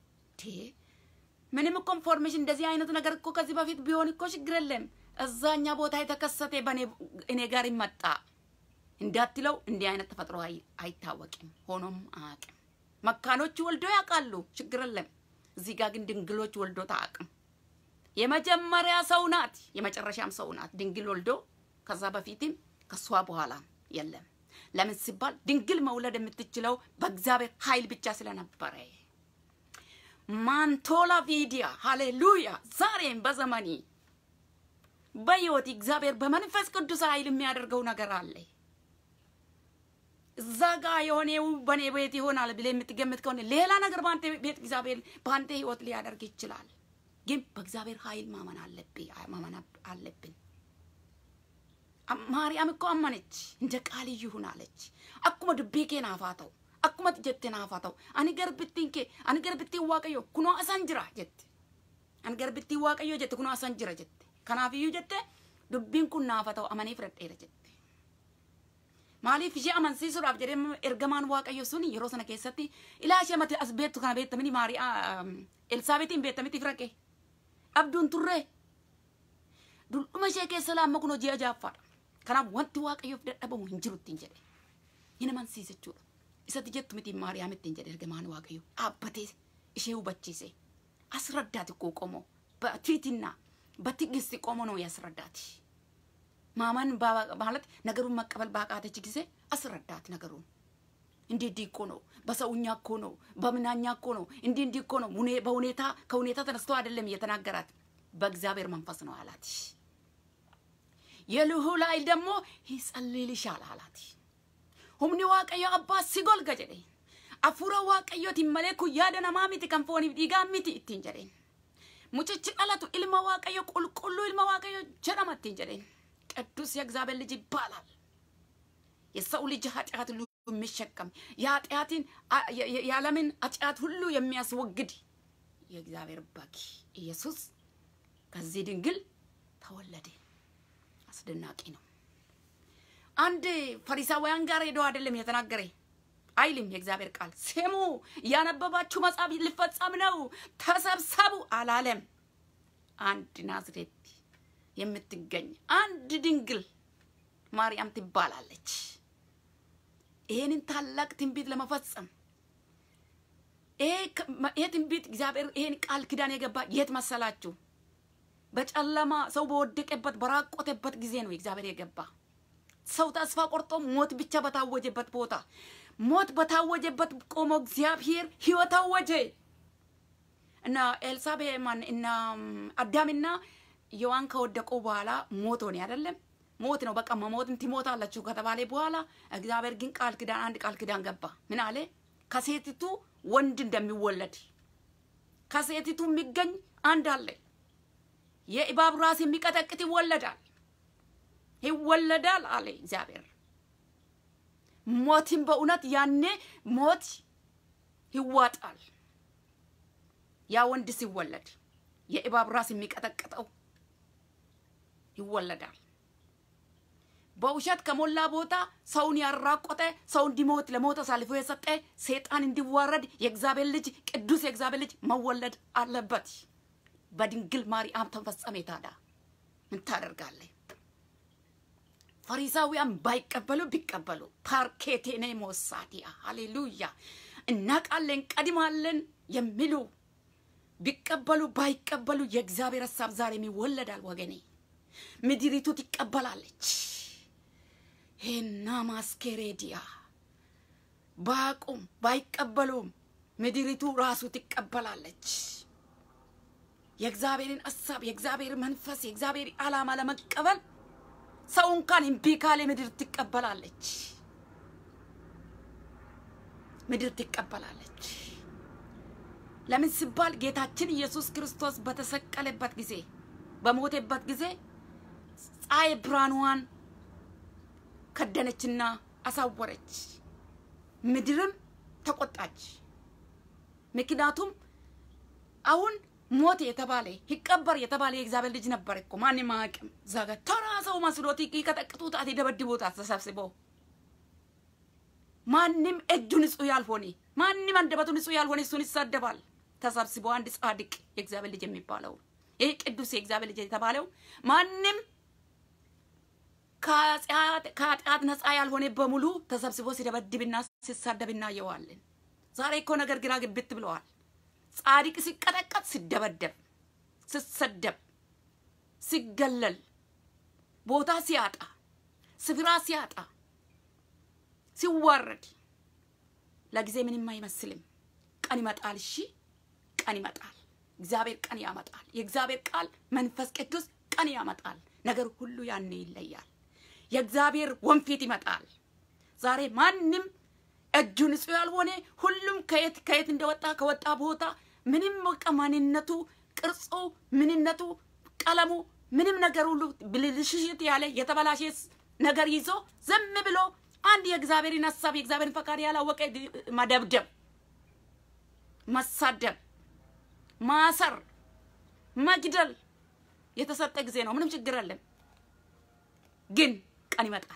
S1: ምንም ኮንፎርሜሽን እንደዚህ አይነት ነገር እኮ ከዚህ በፊት ቢሆን እኮ ችግር የለም እዛኛ ቦታ የተከሰተ እኔ ጋር ይመጣ እንዳትለው እንዲህ አይነት ተፈጥሮ አይታወቅም ሆኖም አያውቅም መካኖች ወልዶ ያውቃሉ ችግር የለም እዚህ ጋር ግን ድንግሎች ወልዶ ታውቅም የመጀመሪያ ሰው ናት የመጨረሻም ሰው ናት ድንግል ወልዶ ከዛ በፊትም ከሷ በኋላ የለም ለምን ሲባል ድንግል መውለድ የምትችለው በእግዚአብሔር ኃይል ብቻ ስለነበረ ማንቶላ ቪዲያ ሃሌሉያ ዛሬም በዘመኒ በሕይወት እግዚአብሔር በመንፈስ ቅዱስ ኃይል የሚያደርገው ነገር አለ እዛጋ የሆነው በኔ ቤት ይሆናል ብለ የምትገምት ከሆነ ሌላ ነገር ባንተ ቤት እግዚአብሔር ባንተ ሕይወት ሊያደርግ ይችላል ግን በእግዚአብሔር ኃይል ማመን አለብን ማርያም እኮ አመነች እንደ ቃል ይሁን አለች አኩመ ድቤኬን አፋተው አኩመ ጀቴን አፋተው አንገርብቲ ዋቀዮ ኩኖ አሳንጅራ ጀት አንገርብቲ ዋቀዮ ጀት ኩኖ አሳንጅራ ጀት ከናፊዩ ጀት ድቢን ኩና አፋተው አመኔ ፍረዴረ ጀት ማሊፍ ጂ አመንሲሱራፍ ጀደም ኤርገማን ዋቀዮ ሱኒ የሮሰነ ከሰቲ ኢላሸ መተ አስቤቱ ከና ቤት ምኒ ኤልሳቤጥን ቤት ምት ይፍረቄ አብዱን ቱሬ ዱልuma ishee keessa laammakunoo ji'a jaaffaadha kanaaf wanti waaqayyoof dadhabamu hin jirutti hin jedhe hin amansiisachuudha isatti jettu miti maariyaamitti hin jedhe ergamaan waaqayyo dhaabbatee ishee hubachiise asraddaati koo qomoo batiitinna batigisi qomoo ነው ያስረዳት ማማን ማለት ነገሩን መቀበል ባቃተች ጊዜ አስረዳት ነገሩን እንዴት ዲቆ ነው በሰውኛ እኮ ነው በምናኛ እኮ ነው እንዴት ዲቆ ነው በሁኔታ ከሁኔታ ተነስቶ አይደለም እየተናገራት በእግዚአብሔር መንፈስ ነው አላት የልሁል ኃይል ደግሞ ይጸልይልሻል አላት ሁምኒ ዋቀዮ አባ ሲጎል ገጀዴ አፉራ ዋቀዮ ትመለኩ ያደና ማሚት ከንፎኒ ዲጋሚት ኢትንጀዴ ሙጭጭ አላቱ ኢልማ ዋቀዮ ቁልቁሉ ኢልማ ዋቀዮ ጀራማት ኢንጀዴ ቅዱስ የእግዚአብሔር ልጅ ይባላል የሰው ልጅ ኃጢአት ሁሉ የሚሸከም የኃጢአትን የዓለምን ኃጢአት ሁሉ የሚያስወግድ የእግዚአብሔር በግ ኢየሱስ ከዚህ ድንግል ተወለደ። አስደናቂ ነው። አንድ ፈሪሳውያን ጋር ሄዶ አይደለም የተናገረ አይልም የእግዚአብሔር ቃል ስሙ ያነበባችሁ መጽሐፍ ሊፈጸም ነው ተሰብሰቡ አላለም። አንድ ናዝሬት የምትገኝ አንድ ድንግል ማርያም ትባላለች። ይሄንን ታላቅ ትንቢት ለመፈጸም ይሄ ትንቢት እግዚአብሔር ይሄን ቃል ኪዳን የገባ የት መሰላችሁ? በጨለማ ሰው በወደቀበት በራቆተበት ጊዜ ነው እግዚአብሔር የገባ። ሰው ተስፋ ቆርጦ ሞት ብቻ በታወጀበት ቦታ ሞት በታወጀበት ቆሞ እግዚአብሔር ሕይወት አወጀ። እና ኤልሳቤጥ እና አዳምና ሔዋን ከወደቁ በኋላ ሞት ሆነ አይደለም? ሞት ነው በቃ መሞትን ትሞታላችሁ ከተባለ በኋላ እግዚአብሔር ግን ቃል ኪዳን አንድ ቃል ኪዳን ገባ። ምን አለ? ከሴቲቱ ወንድ እንደሚወለድ ከሴቲቱ የሚገኝ አንድ አለ። የእባብ ራስ የሚቀጠቅጥ ይወለዳል አለ እግዚአብሔር። ሞትን በእውነት ያኔ ሞት ይዋጣል። ያ ወንድ ሲወለድ የእባብ ራስ የሚቀጠቅጠው ይወለዳል። በውሸት ከሞላ ቦታ ሰውን ያራቆተ ሰው እንዲሞት ለሞት አሳልፎ የሰጠ ሰይጣን እንዲዋረድ የእግዚአብሔር ልጅ ቅዱስ የእግዚአብሔር ልጅ መወለድ አለበት። በድንግል ማርያም ተፈጸመ። ታዲያ ምን ታደርጋለህ? ፈሪሳውያን ባይቀበሉ ቢቀበሉ ፓርኬቴኔ ሞሳዲያ ሃሌሉያ እናቃለን ቀድማለን የሚሉ ቢቀበሉ ባይቀበሉ የእግዚአብሔር ሐሳብ ዛሬም ይወለዳል ወገኔ። ምድሪቱ ትቀበላለች። ሄና ማስከሬዲያ ባቁም ባይቀበሉም ምድሪቱ ራሱ ትቀበላለች። የእግዚአብሔርን ሐሳብ የእግዚአብሔር መንፈስ የእግዚአብሔር ዓላማ ለመቀበል ሰው እንኳን እምቢ ካለ ምድር ትቀበላለች። ምድር ትቀበላለች። ለምን ሲባል ጌታችን ኢየሱስ ክርስቶስ በተሰቀለበት ጊዜ በሞተበት ጊዜ ፀሐይ ብርሃኗን ከደነችና አሳወረች። ምድርም ተቆጣች። ምክንያቱም አሁን ሞት የተባለ ይቀበር የተባለ የእግዚአብሔር ልጅ ነበር እኮ ማንም አያውቅም። ዛጋ ተራሰው መስሎት ይቀጠቅጡት አትደበድቡት ተሰብስበው ማንም እጁ ንጹህ ያልሆነ ማንም አንደበቱ ንጹህ ያልሆነ እሱን ይሳደባል። ተሰብስበው አንድ ጻድቅ የእግዚአብሔር ልጅ የሚባለው ይሄ ቅዱስ የእግዚአብሔር ልጅ የተባለው ማንም ከኃጢአት ነፃ ያልሆነ በሙሉ ተሰብስቦ ሲደበድብና ሲሳደብና ያዋልን። ዛሬ እኮ ነገር ግራ ግብት ብለዋል። ጻድቅ ሲቀጠቀጥ ሲደበደብ ሲሰደብ ሲገለል ቦታ ሲያጣ ስፍራ ሲያጣ ሲዋረድ ለጊዜ ምንም አይመስልም። ቀን ይመጣል። እሺ ቀን ይመጣል። እግዚአብሔር ቀን ያመጣል። የእግዚአብሔር ቃል መንፈስ ቅዱስ ቀን ያመጣል። ነገር ሁሉ ያኔ ይለያል። የእግዚአብሔር ወንፊት ይመጣል። ዛሬ ማንም እጁን ንጹህ ያልሆነ ሁሉም ከየት እንደወጣ ከወጣ ቦታ ምንም ማንነቱ ቅርጹ ምንነቱ ቀለሙ ምንም ነገር ሁሉ ብልሽሽት ያለ የተበላሸ ነገር ይዞ ዝም ብሎ አንድ የእግዚአብሔርን ሐሳብ የእግዚአብሔርን ፈቃድ ያላወቀ መደብደብ መሳደብ ማሰር መግደል የተሰጠ ጊዜ ነው። ምንም ችግር የለም። ግን ቀን ይመጣል።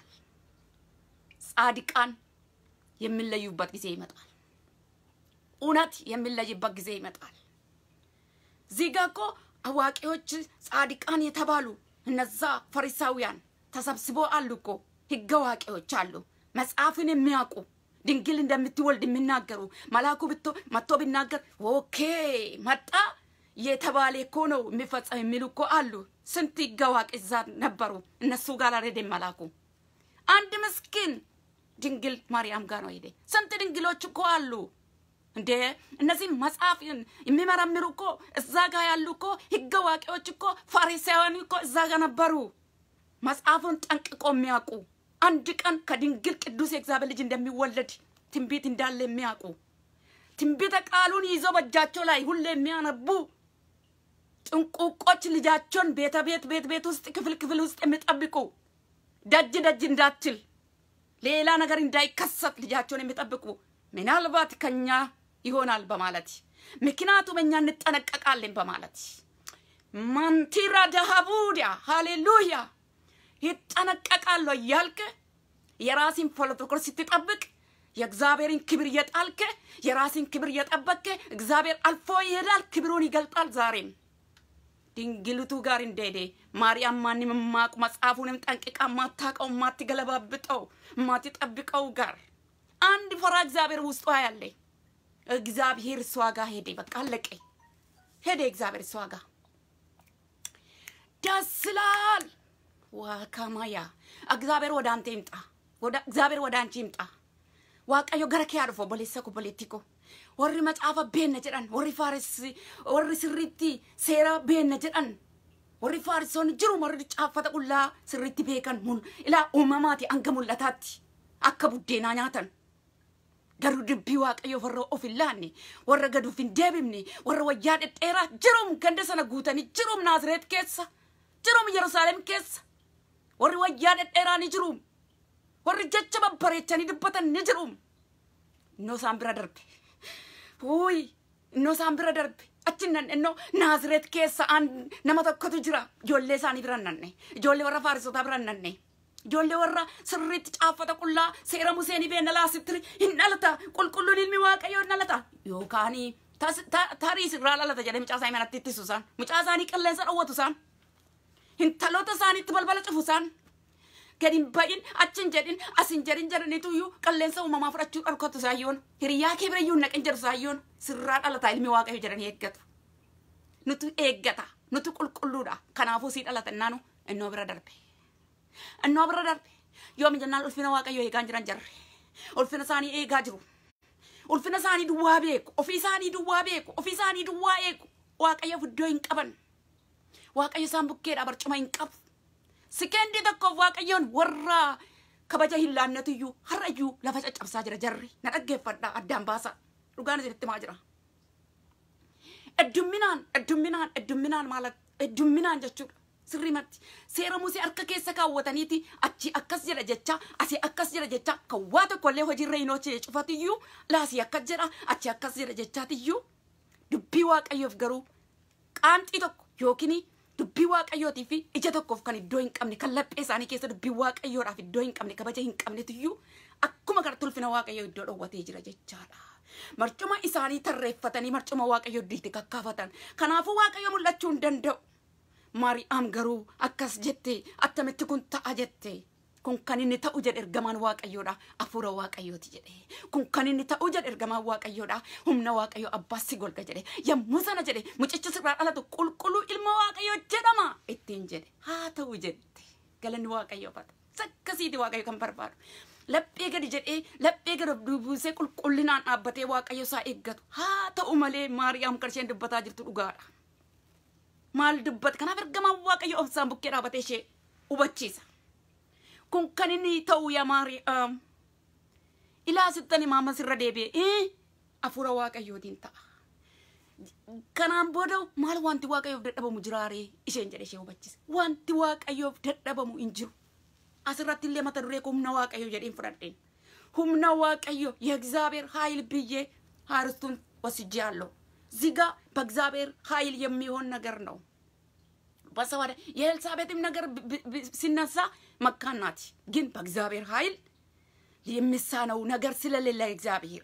S1: ጻድቃን የሚለዩበት ጊዜ ይመጣል። እውነት የሚለይበት ጊዜ ይመጣል። ዚጋኮ አዋቂዎች ጻድቃን የተባሉ እነዛ ፈሪሳውያን ተሰብስበው አሉኮ ሕግ አዋቂዎች አሉ። መጽሐፍን የሚያውቁ ድንግል እንደምትወልድ የሚናገሩ መልአኩ መጥቶ ቢናገር ኦኬ መጣ የተባለ እኮ ነው የሚፈጸም የሚሉ እኮ አሉ። ስንት ሕግ አዋቂ እዛ ነበሩ። እነሱ ጋር አልሄደም መልአኩ። አንድ ምስኪን ድንግል ማርያም ጋር ነው ሄደ። ስንት ድንግሎች እኮ አሉ እንደ እነዚህ መጽሐፍን የሚመረምሩ እኮ እዛ ጋር ያሉ እኮ ሕግ አዋቂዎች እኮ ፈሪሳውያን እኮ እዛ ጋር ነበሩ። መጽሐፉን ጠንቅቆ የሚያውቁ አንድ ቀን ከድንግል ቅዱስ የእግዚአብሔር ልጅ እንደሚወለድ ትንቢት እንዳለ የሚያውቁ ትንቢተ ቃሉን ይዘው በእጃቸው ላይ ሁሌ የሚያነቡ ጥንቁቆች ልጃቸውን ቤት ውስጥ ክፍል ውስጥ የሚጠብቁ ደጅ እንዳትል ሌላ ነገር እንዳይከሰት ልጃቸውን የሚጠብቁ ምናልባት ከኛ ይሆናል በማለት ምክንያቱም እኛ እንጠነቀቃለን በማለት ማንቲራ ዳሃቡዲያ ሃሌሉያ ይጠነቀቃሉ እያልክ የራስን ፕሮቶኮል ስትጠብቅ የእግዚአብሔርን ክብር እየጣልክ የራስን ክብር እየጠበቅክ እግዚአብሔር አልፎ ይሄዳል ክብሩን ይገልጣል ዛሬም ድንግልቱ ጋር እንደሄደ ማርያም ማንም ማቅ መጽሐፉንም ጠንቅቃ ማታቀው ማትገለባብጠው ማትጠብቀው ጋር አንድ ፈራ እግዚአብሔር ውስጧ ያለ እግዚአብሔር እሷ ጋር ሄደ በቃ አለቀ ሄደ እግዚአብሔር እሷ ጋር ደስላል ዋካማያ እግዚአብሔር ወደ አንተ ይምጣ ወደ እግዚአብሔር ወደ አንቺ ይምጣ ዋቀዮ ገረከ ያርፎ በለሰኩ ፖለቲኮ ወሪ መጻፈ ቤነ ጀዳን ወሪ ፋርስ ወሪ ስሪቲ ሴራ ቤነ ጀዳን ወሪ ፋርሶን ጅሩ ወሪ ጫፈተ ቁላ ስሪቲ ቤከን ሙን ኢላ ኡማማቲ አንገሙለታት አከቡዴና ኛተን ገሩ ድቢ ዋቀዮ ፈሮ ኦፊላኒ ወረ ገዱ ፊን ደብምኒ ወረ ወያደ ጤራ ጅሩም ከንደሰነ ጉተኒ ጅሩም ናዝሬት ኬሳ ጅሩም ኢየሩሳሌም ኬሳ ወሪ ወያደ ጤራኒ ጅሩም ወሪ ጀቸ በበረቸኒ ድበተን ንጅሩም ኖ ሳምብራ ደርብ ውይ ኖ ሳምብራ ደርብ አችነን እኖ ናዝሬት ኬሳ አን ነመተከቱ ጅራ ጆሌ ሳኒ ብራናኔ ጆሌ ወራ ፋርሶታ ብራናኔ ጆሌ ወራ ስሪት ጫፈተ ቁላ ሴራ ሙሴኒ ቤነላ ስትሪ ይናለታ ቁልቁሉን የሚዋቀዮ ይናለታ ዮካኒ ታሪስ ራላላታ ጀለ ምጫሳይ ማናት ትሱሳን ምጫሳኒ ቀለሰ ደወቱሳን hintalota sani tbalbala cufusan gadin bayin achin jadin asin jadin jaranitu yu qallensa umama furachu arkotu sayon hiriya kebre yu naqin jar sayon sirra dalata ilmi waaqayu jaran eggatu nutu eggata nutu qulqulluda kanafu si dalatannanu enno bira darbe yom jannal ulfina waaqayu egan jaran jarre ulfina sani ega jiru ulfina sani duwa beeku ofi sani duwa eku waaqayu fuddoin qaban waaqayyo sambukeedha barcuma hin qabu sikendi tokko waaqayyoon warra kabaja hillaannatu har'ayyuu lafa caccabsaa jira jarri na dhaggeeffadha addaan baasa dhugaan isinitti maa jira eddumminaan maalat eddumminaan jechuudha sirrimatti seera musee harka keessa kaawwataniiti achi akkas jedha jecha asii akkas jedha jecha kan waa tokkollee hojiirra hin oolchine cufatiyyuu laasii akkas jedha achi akkas jedha jechaatiyyuu dubbii waaqayyoof garuu qaanxii tokko yookiin dubbii waaqayyooti fi ija tokkoof kan iddoo hin qabne kan laphee isaanii keessa dubbii waaqayyoodhaaf iddoo hin qabne kabaja hin qabnetuyyuu akkuma gara tulfina waaqayyoo iddoo dhowwatee jira jechaadha. Marcuma isaanii tarreeffatanii marcuma waaqayyoo itti kakkaafatan. Kanaafuu waaqayyoo mul'achuu hin danda'u. Maariyaam garuu akkas jette attamitti kun ta'a jette. Kun kan inni ta'u jedhe ergamaan waaqayyoodha afuura waaqayyooti jedhe. Kun kan inni ta'u jedhe ergamaan waaqayyoodha humna waaqayyoo abbaasi golga jedhe. Yommuu sana jedhe mucichi sirraa dhalatu qulqulluu ilma waaqayyoo jedhama ittiin jedhe. Haa ta'u jette galanni waaqayyoo fata. Sakkasiiti waaqayyo kan barbaadu. Laphee gadi jedhee laphee gadi dubbisee qulqullinaan dhaabbatee waaqayyo isaa eeggatu. Haa ta'u malee Maariyaam qarsheen dubbataa jirtu dhugaadha. Maal dubbata kanaaf ergamaan waaqayyo obsaan bukkee dhaabatee ishee hubachiisa. Kun kan inni ta'u yaa Maariyaam ilaa sittani maama sirra deebi'e afuura waaqayyootiin ta'a. Kanaan booda maal wanti waaqayyoof dadhabamu jiraaree isheen jedhe ishee hubachiisa. Wanti waaqayyoof dadhabamu hin jiru. Asirratti illee mata duree humna waaqayyoo jedheen fudhadheen. Humna waaqayyoo የእግዚአብሔር ኃይል ብዬ አርስቱን ወስጃለሁ። ዚጋ በእግዚአብሔር ኃይል የሚሆን ነገር ነው። በሰዋደ የኤልሳቤጥም ነገር ሲነሳ መካን ናት። ግን በእግዚአብሔር ኃይል የሚሳነው ነገር ስለሌለ እግዚአብሔር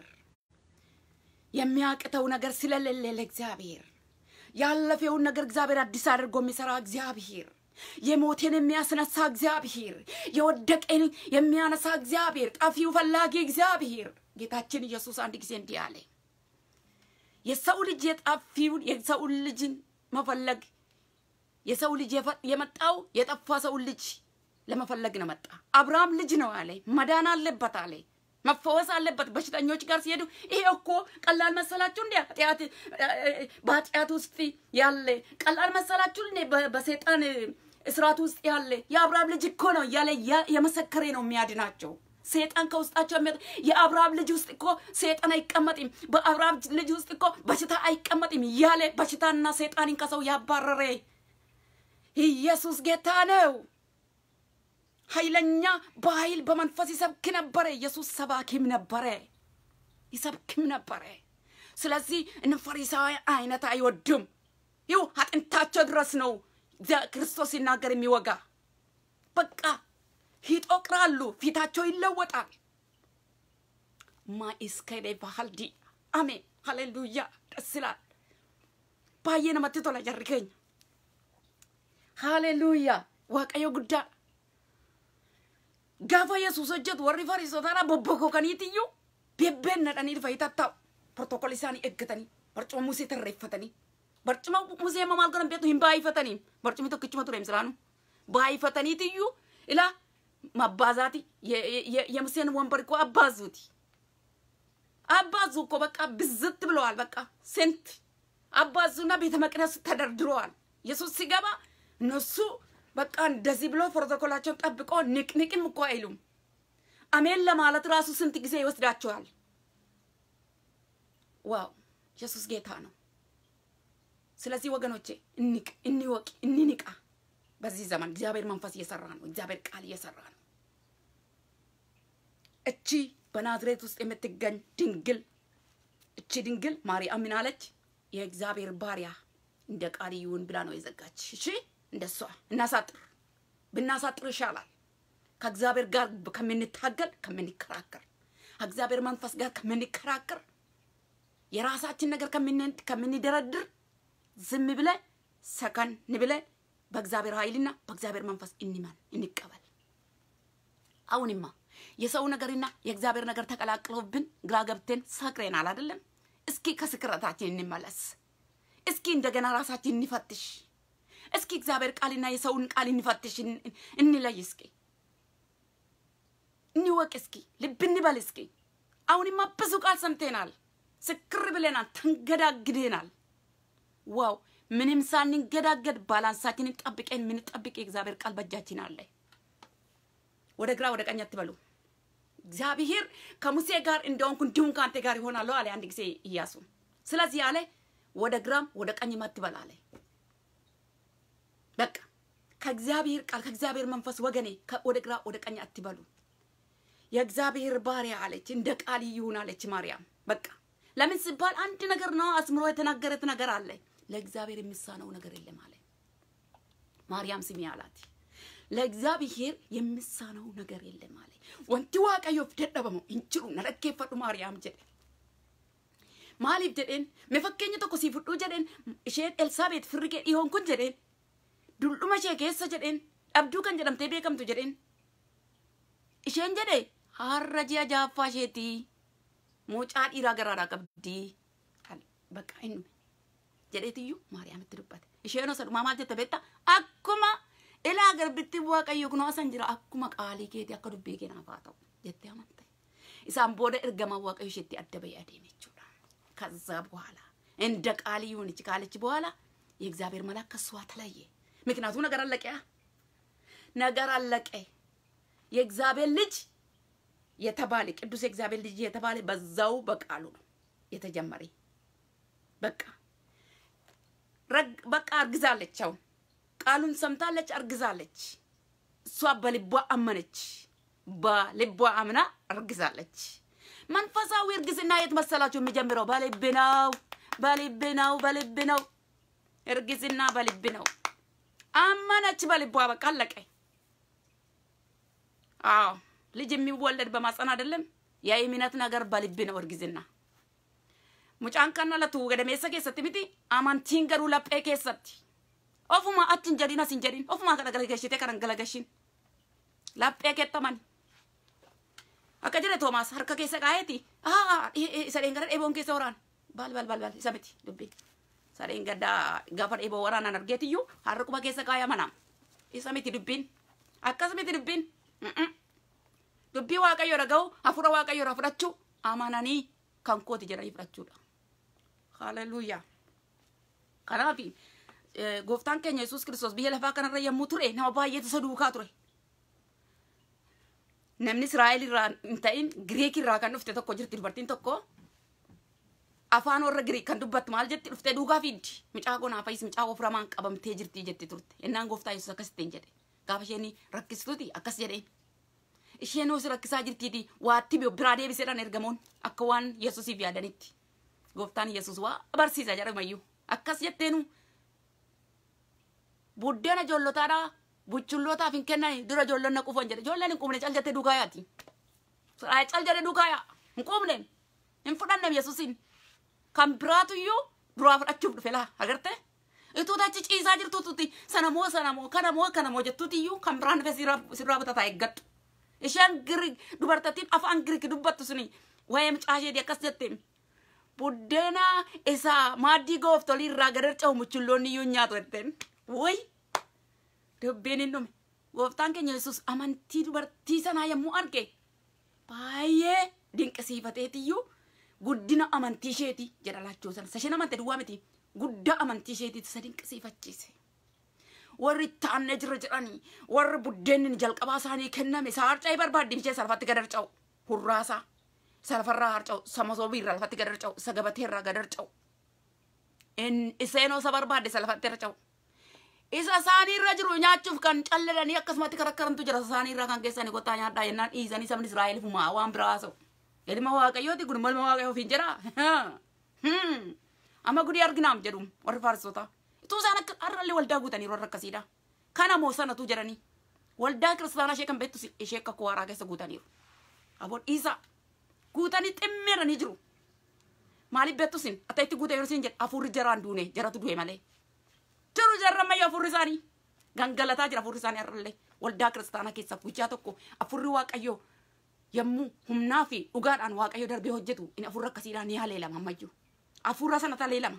S1: የሚያቅተው ነገር ስለሌለ እግዚአብሔር ያለፈውን ነገር እግዚአብሔር አዲስ አድርጎ የሚሰራ እግዚአብሔር የሞቴን የሚያስነሳ እግዚአብሔር የወደቀን የሚያነሳ እግዚአብሔር ጣፊው ፈላጊ እግዚአብሔር ጌታችን ኢየሱስ አንድ ጊዜ እንዲህ አለ። የሰው ልጅ የጣፊው የሰው ልጅን መፈለግ የሰው ልጅ የመጣው የጠፋ ሰው ልጅ ለመፈለግ ነው መጣ። አብርሃም ልጅ ነው አለ መዳን አለበት አለ መፈወስ አለበት። በሽተኞች ጋር ሲሄዱ ይሄ እኮ ቀላል መሰላችሁ እንዴ? ባጢያት ውስጥ ያለ ቀላል መሰላችሁ እንዴ? በሰይጣን እስራት ውስጥ ያለ የአብርሃም ልጅ እኮ ነው ያለ የመሰከረ ነው የሚያድናቸው። ሰይጣን ከውስጣቸው የአብርሃም ልጅ ውስጥ እኮ ሰይጣን አይቀመጥም፣ በአብርሃም ልጅ ውስጥ እኮ በሽታ አይቀመጥም ያለ በሽታና ሰይጣንን ከሰው ያባረረ ኢየሱስ ጌታ ነው። ኃይለኛ በኃይል በመንፈስ ይሰብክ ነበር። ኢየሱስ ሰባኪም ነበር፣ ይሰብክም ነበር። ስለዚህ እነ ፈሪሳውያን አይነት አይወዱም። ይው አጥንታቸው ድረስ ነው ክርስቶስ ሲናገር የሚወጋ። በቃ ይጦቅራሉ፣ ፊታቸው ይለወጣል። ማኢስከሌ ባህልዲ አሜን ሃሌሉያ ደስ ይላል። ባየነ መጥቶ ለጀርከኝ ሃሌሉያ ዋቀዮ ጉዳ ጋፋ ኢየሱስ ወጀት ወሪ ፈሪሶታራ ቦቦኮ ከኒትዩ ቤቤን ነዳኒ ፈይታታው ፕሮቶኮል እግተኒ በርጩማ ሙሴ ተረፈተኒ በርጩማ ሙሴ ማማልከን ቤቱ ሂምባይፈተኒ በርጩማ ተክቹ መቱረም ስራኑ ባይፈተኒ ትዩ ኢላ ማባዛቲ የሙሴን ወንበር እኮ አባዙቲ አባዙ እኮ በቃ ብዝት ብለዋል። በቃ ስንት አባዙና ቤተ መቅደስ ተደርድረዋል። ኢየሱስ ሲገባ እነሱ በቃ እንደዚህ ብሎ ፕሮቶኮላቸውን ጠብቆ ንቅንቅም እኮ አይሉም። አሜን ለማለት ራሱ ስንት ጊዜ ይወስዳቸዋል። ዋው ኢየሱስ ጌታ ነው። ስለዚህ ወገኖቼ እንወቅ እንንቃ። በዚህ ዘመን እግዚአብሔር መንፈስ እየሰራ ነው። እግዚአብሔር ቃል እየሰራ ነው። እቺ በናዝሬት ውስጥ የምትገኝ ድንግል እቺ ድንግል ማርያም ምን አለች? የእግዚአብሔር ባሪያ እንደ ቃል ይሁን ብላ ነው የዘጋች። እሺ እንደሷ ብናሳጥር ይሻላል። ከእግዚአብሔር ጋር ከምንታገል ከምንከራከር፣ እግዚአብሔር መንፈስ ጋር ከምንከራከር፣ የራሳችን ነገር ከምንደረድር ዝም ብለን ሰከን ብለን በእግዚአብሔር ኃይልና በእግዚአብሔር መንፈስ እንቀበል። አሁንማ የሰው ነገርና የእግዚአብሔር ነገር ተቀላቅሎብን ግራ ገብተን ሰክረናል አይደለም? እስኪ ከስክረታችን እንመለስ። እስኪ እንደገና ራሳችን እንፈትሽ። እስኪ እግዚአብሔር ቃልና የሰውን ቃል እንፈትሽ፣ እንለይ። እስኪ እንወቅ። እስኪ ልብ እንበል። እስኪ አሁንማ ብዙ ቃል ሰምተናል፣ ስክር ብለናል፣ ተንገዳግደናል። ዋው ምንም ሳንንገዳገድ ባላንሳችንን ጠብቀን የምንጠብቅ የእግዚአብሔር ቃል በእጃችን አለ። ወደ ግራ ወደ ቀኝ አትበሉ። እግዚአብሔር ከሙሴ ጋር እንደሆንኩ እንዲሁም ካንተ ጋር ይሆናል አለ አንድ ጊዜ ኢያሱ። ስለዚህ አለ ወደ ግራም ወደ ቀኝም አትበል አለ። በቃ ከእግዚአብሔር ቃል ከእግዚአብሔር መንፈስ ወገኔ ወደ ግራ ወደ ቀኝ አትበሉ። የእግዚአብሔር ባሪያ አለች እንደ ቃል ይሁን አለች ማርያም። በቃ ለምን ሲባል አንድ ነገር ነው አስምሮ የተናገረት ነገር አለ። ለእግዚአብሔር የሚሳነው ነገር የለም አለ ማርያም ስሚ አላት። ለእግዚአብሔር የሚሳነው ነገር የለም አለ። ወንቲ ዋቀዮ ፍደደበሙ እንችሉ ነረከፈዱ ማርያም ጀደ ማሊፍ ጀደን መፈከኝ ተኮ ሲፍዱ ጀደን እሸት ኤልሳቤት ፍርጌ ይሆን ኩን ጀደን ዱልዱማ ሸ keessa ጀደን አብዱ ከን ጀደምቴ ቤከምቱ ጀደን እሸን ጀደ ሀረጂያ ጃፋሼቲ ሞጫ ዲራ ገራራ ቀብዲ በቃ እኑ ጀደትዩ ማርያም ትድበት እሸኖ ሰዱማ ማልተ ተበታ አኩማ ኢላ ገርብቲ ዋቀዮ ኩኖ ሰንጅራ አኩማ ቃሊ ኬቲ አከዱቤ ኬና ፋታው ጀተ አመንተ ኢሳም ቦደ እርገማ ዋቀዮ ሸቲ አደበይ አደመቹዳ ከዛ በኋላ እንደ ቃል ይሁን እቺ ካለች በኋላ የእግዚአብሔር መልአክ ከሷ ተለየ። ምክንያቱ ነገር አለቀ። የእግዚአብሔር ልጅ የተባለ ቅዱስ የእግዚአብሔር ልጅ የተባለ በዛው በቃሉ ነው የተጀመረ። በቃ አርግዛለች። አሁን ቃሉን ሰምታለች፣ አርግዛለች። እሷ በልቧ አመነች። በልቧ አምና አርግዛለች። መንፈሳዊ እርግዝና የት መሰላችሁ የሚጀምረው? በልብ ነው። እርግዝና በልብ ነው። አመነች በልቧ በቃ አለቀ። አዎ ልጅ የሚወለድ በማጸን አይደለም። የእምነት ነገር በልብ ነው እርግዝና። ሙጫንካና ለቱ ገደሜሰ ከሰት ሚቲ አማንቲን ገሩ ለጴ ከሰት ኦፉማ አትን ጀዲና ሲንጀዲን ኦፉማ ከደገለገሽቴ ከረንገለገሽን ለጴ ከተማን አከጀለ ቶማስ ሀርካ ከሰ ቃየቲ ሰሬን ገረ ኤቦን ከሰ ወራን ባል ሰምቲ ዱቤ ሰሬን ገዳ ጋፈር ኤቦ ወራን አርጌትዩ ሀርቁባ ከሰ ቃያ መናም ሰምቲ ዱቢን አከስምቲ ዱቢን ዱቢ ዋቀዮ ረጋው አፉራ ዋቀዮ ረፍራቹ አማናኒ ካንኮት ጀራ ይፍራቹዳ ሃሌሉያ ካናፊ ጎፍታን ከኛ ኢየሱስ ክርስቶስ ቢየለፋ ከነረ የሙቱሬ ነው ባየተ ሰዱካ ቱሬ namni Israa'el irraa intain Greek irraa kan dhufte tokko jirti dubartiin tokko afaan warra Greek kan dubbattu maal jetti dhufte duugaa fiddi micaa gonaa fayyis micaa oframaan qabamtee jirti jetti turte ennaan gooftaa Yesuus akkasitti jedhe gaafa isheen rakkistuuti akkas jedheen isheen os rakkisaa jirtiiti waatti biraa deebiseedhaan ergamoon akka waan Yesuusiif yaadanitti Gooftaan Yesuus waa barsiisa jedhamayyuu akkas jetteenu buddeena ijoollotaadhaa buchullootaaf hin kennan dura ijoollonni quufan jedhe ijoolleen hin quufne cal jettee duukaayaati cal jedhe duukaayaa hin quufne hin fudhanne Yesuusin kan biraatuyyuu duraa fudhachuuf dhufe laa agarte itu tachi ciisaa jirtuututi sanamoo kanamoo jettuutiyyuu kan biraan dhufe sirraa butataa eeggadhu isheen dubartattiin afaan Giriik dubbattu suni waa'ee mucaasheetii akkas jette buddeena isaa maaddii gooftolii irraa gadarca'u muchulloonni iyyuu nyaatu jetteen woy dubbiin hin dhume gooftaan keenya Yesuus amantii dubartii sanaa yommuu arge baay'ee dinqisiifateetiyyuu guddina amantii isheeti jedha laachuu sana sasheen amante duwwaa miti guddaa amantii isheetiiti isa dinqisiifachiise warri taanne jira jedhanii warri buddeenni jalqabaa isaanii kenname isa harca'ee barbaaddi ishee salphatti gadarca'u hurraasaa salpharraa harca'u samasoobii irraa lafatti gadarca'u isa gabatee irraa gadarca'u iseenoo isa barbaadde salphatti harca'u isa isaanii irra jiru nyaachuuf kan calladanii akkasumatti karakkarantu jira isaanii irraa kan keessanii kottaa nyaadhaa jennaan dhiisanii sabni Israa'el fumaa waan biraa haasa'u ilma waaqayyooti kun ilma waaqayyoo ofiin jedhaa amma gudii arginaam jedhu warri faarsotaa itu isaan akka har'allee waldaa guutanii warra akkasiidha kana moo sanatu jedhanii waldaa kiristaanaa ishee kan beektu ishee akka kuwaaraa keessa guutaniiru aboo dhiisaa guutanii ximmeeranii jiru maaliif beektu sin ata itti guutee yeroo sin jedhe afurri jaraan duune jaratu du'e malee jiru jarrammayyo afurri isaanii gangalataa jira afurri isaanii har'allee waldaa kiristaanaa keessa guyyaa tokko afurri waaqayyoo yommuu humnaa fi dhugaadhaan waaqayyoo darbee hojjetu inni afurra akkasiidhaan ni haleelama ammayyuu afurra sana haleelama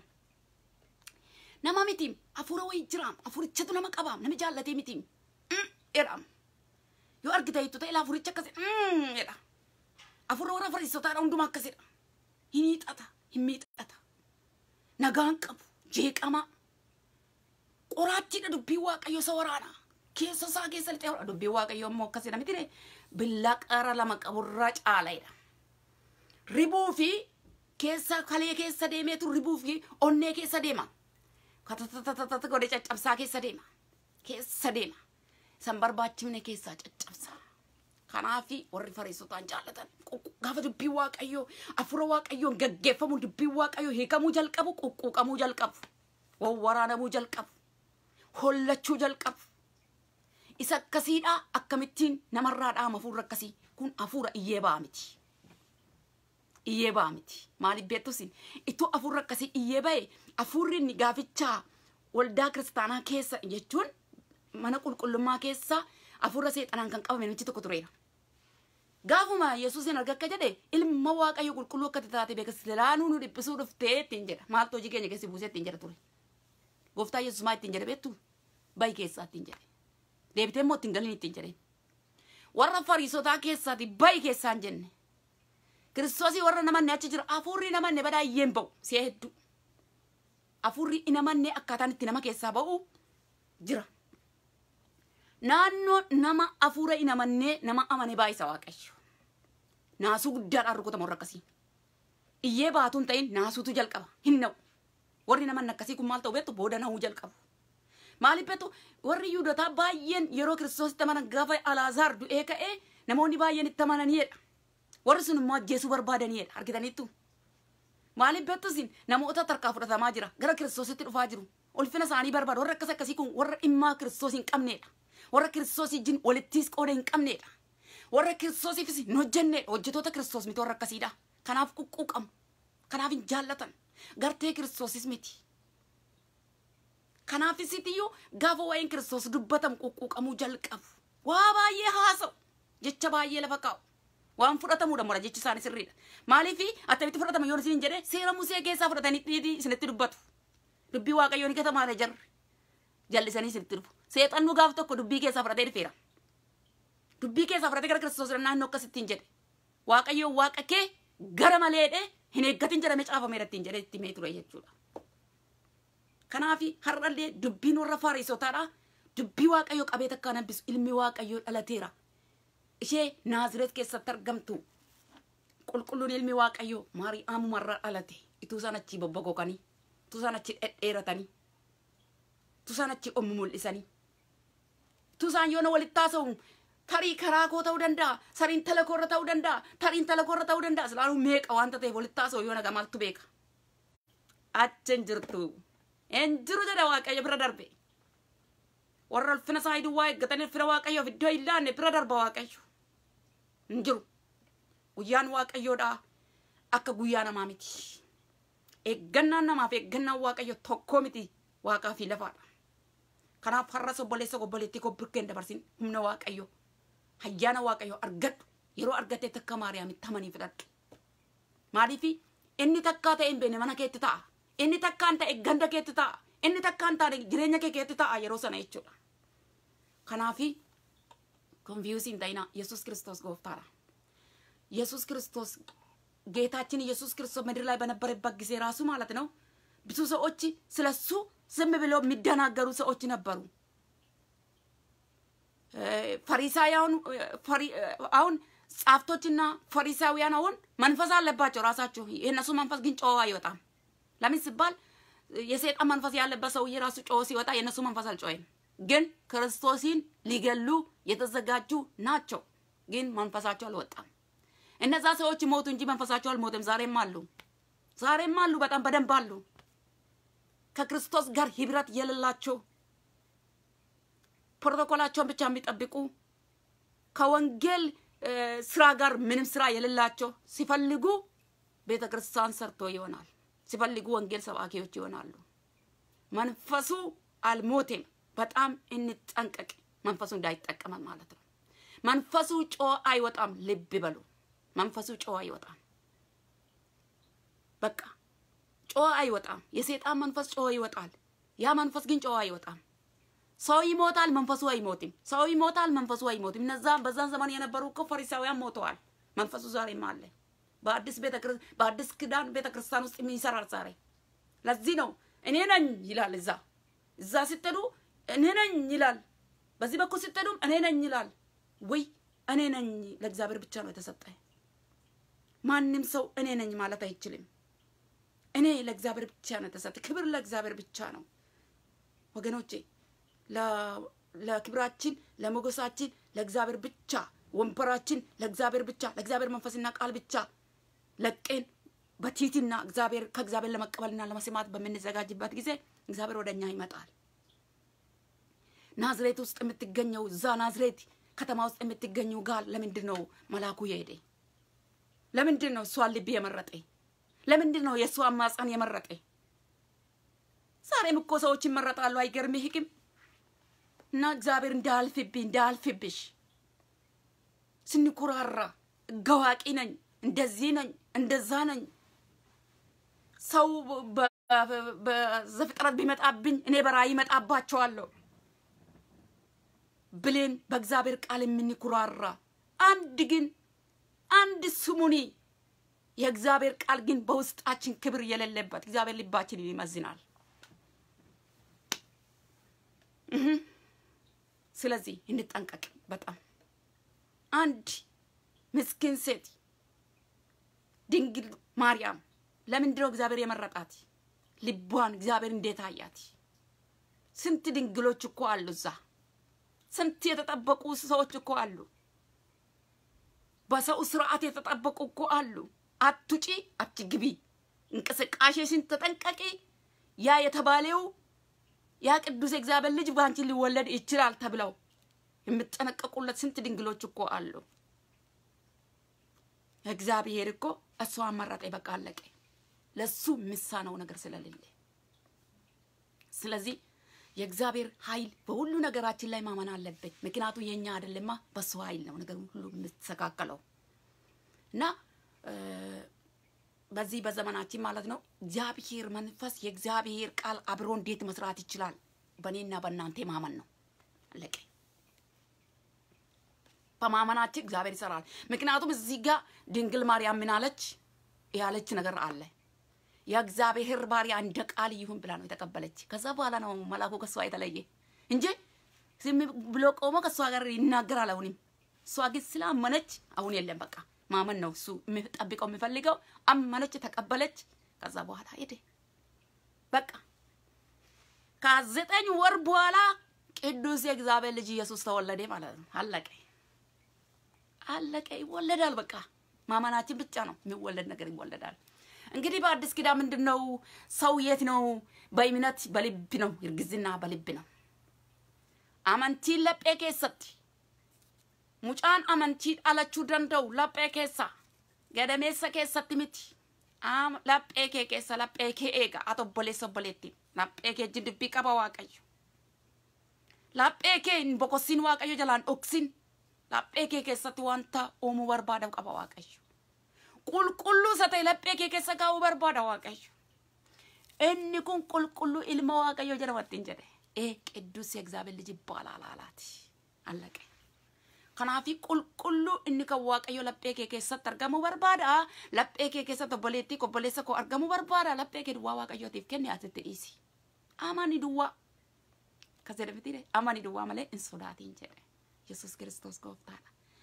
S1: nama miti afura wayii jiraam afurichatu nama qabaam nami jaallatee miti jedham yoo argita hittu ta'e afuricha akkasi jedha afura warra fariisotaadha hundumaa akkasidha hin hiixata hin miixata nagaan qabu jeeqamaa qoraattiidha dubbii waaqayyo isa waraanaa keessa isaa keessa lixee dubbii waaqayyo immoo akkasidha miti billaa qara lama qaburraa caalaidha ribuu fi keessa kalee keessa deemeetu ribuu fi onnee keessa deema katatatata godhe caccabsaa keessa deema san barbaachifne keessaa caccabsaa kanaafi warri fariisotaan jaallatan gaafa dubbii waaqayyoo afura waaqayyoon gaggeeffamu dubbii waaqayyoo hiikamuu jalqabu quqquuqamuu jalqabu wawwaraanamuu jalqabu hollachuu jalqabu isa akkasiidha akkamittiin namarraa dhaama afurra akkasii kun afura iyyee ba'a miti maaliif beektusin itoo afurra akkasii iyyee ba'e afurri inni gaafichaa waldaa kiristaanaa keessa jechuun mana qulqullummaa keessa afurra seexanaan kan qabame namichi tokko tureera gaafuma Yesuusin arga akka jedhe ilma waaqayyo qulqulluu akka taate beekas laanuu nu dhiphisuu dhuftee ittiin jedha maaltu hojii keenya keessi buusee ittiin jedha ture gooftaa Yesuus maa ittiin jedhe beektu bayi keessaa ittiin jedhe deebitee immoo ittiin galin ittiin jedhe warra fariisotaa keessaati bayi keessaan jenne Kiristoosii warra namanne achi jira afurri namanne badaayyeen ba'u si'a hedduu afurri namanne akkaataan itti nama keessaa ba'u jira naannoo nama afura namanne nama amane baay'isa waaqayyo naasuu guddaadhaan rukutamu warra akkasii iyyee baatuun ta'in naasuutu jalqaba hin na'u warri namanne akkasii kun maal ta'u beektu booda na'uu jalqabu maaliif beektu warri Yihuudotaa baay'een yeroo Kiristoositti amanan gaafa Alaazaar du'ee ka'ee namoonni baay'een itti amananiidha warri sun immoo ajjeesuu barbaadaniidha argitaniittu maaliif beektusin namoota tarkaa fudhatamaa jira gara Kiristoositti dhufaa jiru ulfina isaanii barbaadu warra akkasii kun warra dhimmaa Kiristoos hin qabneedha warra Kiristoosii jin walittis qooda hin qabneedha warra Kiristoosiifis hin hojjenneedha hojjetoota Kiristoos miti warra akkasiidha kanaaf quqquuqamu kanaaf hin jaallatan gartee Kiristoosis miti kanaafis iyyuu gaafa waa'een Kiristoos dubbatamu quqquuqamuu jalqabu waa baay'ee haasa'u jecha baay'ee lafa kaa'u waan fudhatamuudha mura jechi isaanii sirriidha maaliifi attamitti fudhatama yoon isin jedhe seera Musee keessaa fudhatanii isinitti dubbatu dubbii waaqayyoon ni gatamaadha jarri jallisanii isinitti dhufu seexan nu gaaf tokko dubbii keessaa fudhatee dhufeera dubbii keessaa fudhatee gara Kiristoos naannoo akkasittiin jedhe waaqayyoon waaqa kee gara maleedhe hin eeggatin jedhamee caafameera ittiin jedhe itti mee ture jechuudha kanaafi har'allee dubbiin warra Fariisotaadha dubbii waaqayyoo qabee takkaa nabbisu ilmi waaqayyoo dhalateera ishee Naazireet keessatti argamtu qulqulluun ilmi waaqayyoo Maariyaamummarraa dhalate ituu isaan achi bobbogokanii ituu isaan achi dhedheeratanii ituu isaan achi mul'isanii ituu isaan yoona walitti haasa'u tarii karaa koo ta'uu danda'a sariin tala koorra ta'uu danda'a tariin tala koorra ta'uu danda'a silaanuu meeqa wanta ta'eef walitti haasa'u yoona gamaaltu beeka አቸንጅርቱ እንጅሩ ጀዳ ዋቀዮ ብረ ደርቤ ወረል ፍነሳይዱ ዋይ ገተነ ፍረ ዋቀዮ ቪዲዮ ይላነ ብረ ደርባ ዋቀዮ እንጅሩ ጉያን ዋቀዮዳ አከ ጉያና ማሚቲ ኤገናና ማፈ ኤገና ዋቀዮ ቶኮሚቲ ዋቃ ፊ ለፋዳ kana farraso boleso ko boleti ko burken da barsin humna waqayo hayyana waqayo argad yero argate takka mariam tamani fidat malifi inni takka ta embene mana ketita inni takka anta eganda ketita inni takka anta jirenya ke ketita yero sana echuda kanafi confusing daina yesus kristos goftara yesus kristos ጌታችን ኢየሱስ ክርስቶስ ምድር ላይ በነበረበት ጊዜ ራሱ ማለት ነው ብዙ ሰዎች ስለሱ ዝም ብለው የሚደናገሩ ሰዎች ነበሩ ፈሪሳውያን አሁን ጻፍቶችና ፈሪሳውያን አሁን መንፈስ አለባቸው ራሳቸው የነሱ መንፈስ ግን ጮዋ አይወጣም ለምን ሲባል የሰይጣን መንፈስ ያለበት ሰው የራሱ ጮው ሲወጣ የነሱ መንፈስ አልጮይም ግን ክርስቶስን ሊገሉ የተዘጋጁ ናቸው ግን መንፈሳቸው አልወጣም እነዛ ሰዎች ሞቱ እንጂ መንፈሳቸው አልሞተም ዛሬም አሉ በጣም በደንብ አሉ ከክርስቶስ ጋር ህብረት የሌላቸው ፕሮቶኮላቸውን ብቻ የሚጠብቁ ከወንጌል ስራ ጋር ምንም ስራ የሌላቸው ሲፈልጉ ቤተክርስቲያን ሰርቶ ይሆናል ሲፈልጉ ወንጌል ሰባኪዎች ይሆናሉ መንፈሱ አልሞተም በጣም እንጠንቀቅ መንፈሱ እንዳይጠቀም ማለት ነው መንፈሱ ጮ አይወጣም ልብ በሉ መንፈሱ ጮ አይወጣም በቃ ጮ አይወጣም የሰይጣን መንፈስ ጮ ይወጣል ያ መንፈስ ግን ጮ አይወጣም ሰው ይሞታል መንፈሱ አይሞትም ሰው ይሞታል መንፈሱ አይሞትም እነዛ በዛን ዘመን የነበሩ እኮ ፈሪሳውያን ሞተዋል መንፈሱ ዛሬም አለ በአዲስ ኪዳን ቤተክርስቲያን ውስጥ የሚሰራር ዛሬ ለዚህ ነው እኔ ነኝ ይላል እዛ ሲተዱ እኔ ነኝ ይላል በዚህ በኩል ሲተዱ እኔ ነኝ ይላል ወይ እኔ ነኝ ለእግዚአብሔር ብቻ ነው የተሰጠኝ ማንንም ሰው እኔ ነኝ ማለት አይችልም እኔ ለእግዚአብሔር ብቻ ነው የተሰጠኝ ክብር ለእግዚአብሔር ብቻ ነው ወገኖቼ ለክብራችን ለሞገሳችን ለእግዚአብሔር ብቻ ወንበራችን ለእግዚአብሔር ብቻ ለእግዚአብሔር መንፈስና ቃል ብቻ ለቀን በቲቲና እግዚአብሔር ከእግዚአብሔር ለመቀበልና ለመስማት በመንዘጋጅበት ጊዜ እግዚአብሔር ወደኛ ይመጣል ናዝሬት ውስጥ የምትገኘው ናዝሬት ከተማ ውስጥ የምትገኘው ጋር ለምንድነው መላኩ የሄደ ለምንድነው እሷ ልብ የመረጠ ለምንድነው የሷ ማጻን የመረጠ ዛሬም እኮ ሰዎች ይመረጣሉ አይገርምህም እና እግዚአብሔር እንዳልፍብሽ ስንኩራራ ገዋቂ ነኝ እንደዚህ ነኝ እንደዛ ነኝ ሰው በዘፍጥረት ቢመጣብኝ እኔ በራእይ ይመጣባቸዋለሁ ብለን በእግዚአብሔር ቃል የምንኩራራ አንድ ስሙኒ የእግዚአብሔር ቃል ግን በውስጣችን ክብር የሌለበት እግዚአብሔር ልባችንን ይመዝናል ስለዚህ እንጠንቀቅ በጣም አንድ ምስኪን ሴት ድንግል ማርያም ለምንድነው እግዚአብሔር የመረጣት ልቧን እግዚአብሔር እንዴት አያት ስንት ድንግሎች እኮ አሉ ስንት የተጠበቁ ሰዎች እኮ አሉ በሰው ስርዓት የተጠበቁ እኮ አሉ አትጪ አትግቢ እንቅስቃሴሽን ተጠንቀቂ ያ የተባለው ያ ቅዱስ እግዚአብሔር ልጅ ባንቺ ሊወለድ ይችላል ተብለው የምትጠነቀቁለት ስንት ድንግሎች እኮ አሉ እግዚአብሔር እኮ እሷ አመረጠ በቃ አለቀ ለሱ ምሳናው ነገር ስለሌለ ስለዚህ የእግዚአብሔር ኃይል በሁሉ ነገራችን ላይ ማመን አለበት ምክንያቱም የኛ አይደለማ በሱ ኃይል ነው ነገር ሁሉ ምትሰካከለው እና በዚህ በዘመናችን ማለት ነው እግዚአብሔር መንፈስ የእግዚአብሔር ቃል አብሮ እንዴት መስራት ይችላል በእኔና በእናንተ ማመን ነው አለቀ በማመናችን እግዚአብሔር ይሰራል ምክንያቱም እዚህ ጋር ድንግል ማርያም ምን አለች ያለች ነገር አለ የእግዚአብሔር ባሪያ እንደ ቃል ይሁን ብላ ነው የተቀበለች ከዛ በኋላ ነው መላኩ ከሷ የተለየ እንጂ ዝም ብሎ ቆሞ ከሷ ጋር ይናገራል አሁንም እሷ ግን ስላመነች አሁን የለም በቃ ማመን ነው እሱ የሚጠብቀው የሚፈልገው አመነች ተቀበለች ከዛ በኋላ ሄደ በቃ ከ9 ወር በኋላ ቅዱስ የእግዚአብሔር ልጅ ኢየሱስ ተወለደ ማለት ነው አለቀ ይወለዳል በቃ ማመናችን ብቻ ነው የሚወለድ ነገር ይወለዳል እንግዲህ በአዲስ ኪዳን ምንድነው ሰው የት ነው በእምነት በልብ ነው እርግዝና በልብ ነው አመንቲ ለጴ ኬሰት ሙጫን አመንቲ አላቹ ደንደው ለጴ ኬሳ ገደሜሰ ኬሰት ሚቲ ለጴ ኬሳ ለጴ ኬጋ አቶቦሌ ሶቦሌቲ ለጴ ኬ ጅድቢ ቀባ ዋቀዩ ለጴ ኬ ቦኮሲን ዋቀዩ ጀላን ኦክሲን ለጴ ኬ ኬሰት ዋንታ ኦሙ በርባዳው ቀባ ዋቀዩ ቁልቁሉ ሰተ ለጴ ኬ ኬሰ ጋው በርባዳ ዋቀዩ እንኒ ኩን ቁልቁሉ ኢልማ ዋቀዩ ጀረወጥን ጀደ ቅዱስ የእግዚአብሔር ልጅ ይባላል አላት አለቀ ከናፊ ቁልቁሉ እንኒ ከዋቀዩ ለጴ ኬ ኬሰ ተርገሙ በርባዳ ለጴ ኬ ኬሰ ተቦሌቲ ኮቦሌሰ ኮ አርገሙ በርባዳ ለጴ ኬ ድዋ ዋቀዩ ቲፍከኒ አትጥኢሲ አማኒ ድዋ ከዘደብቲረ አማኒ ድዋ ማለ እንሶዳቲን ጀደ ኢየሱስ ክርስቶስ ጎፍታና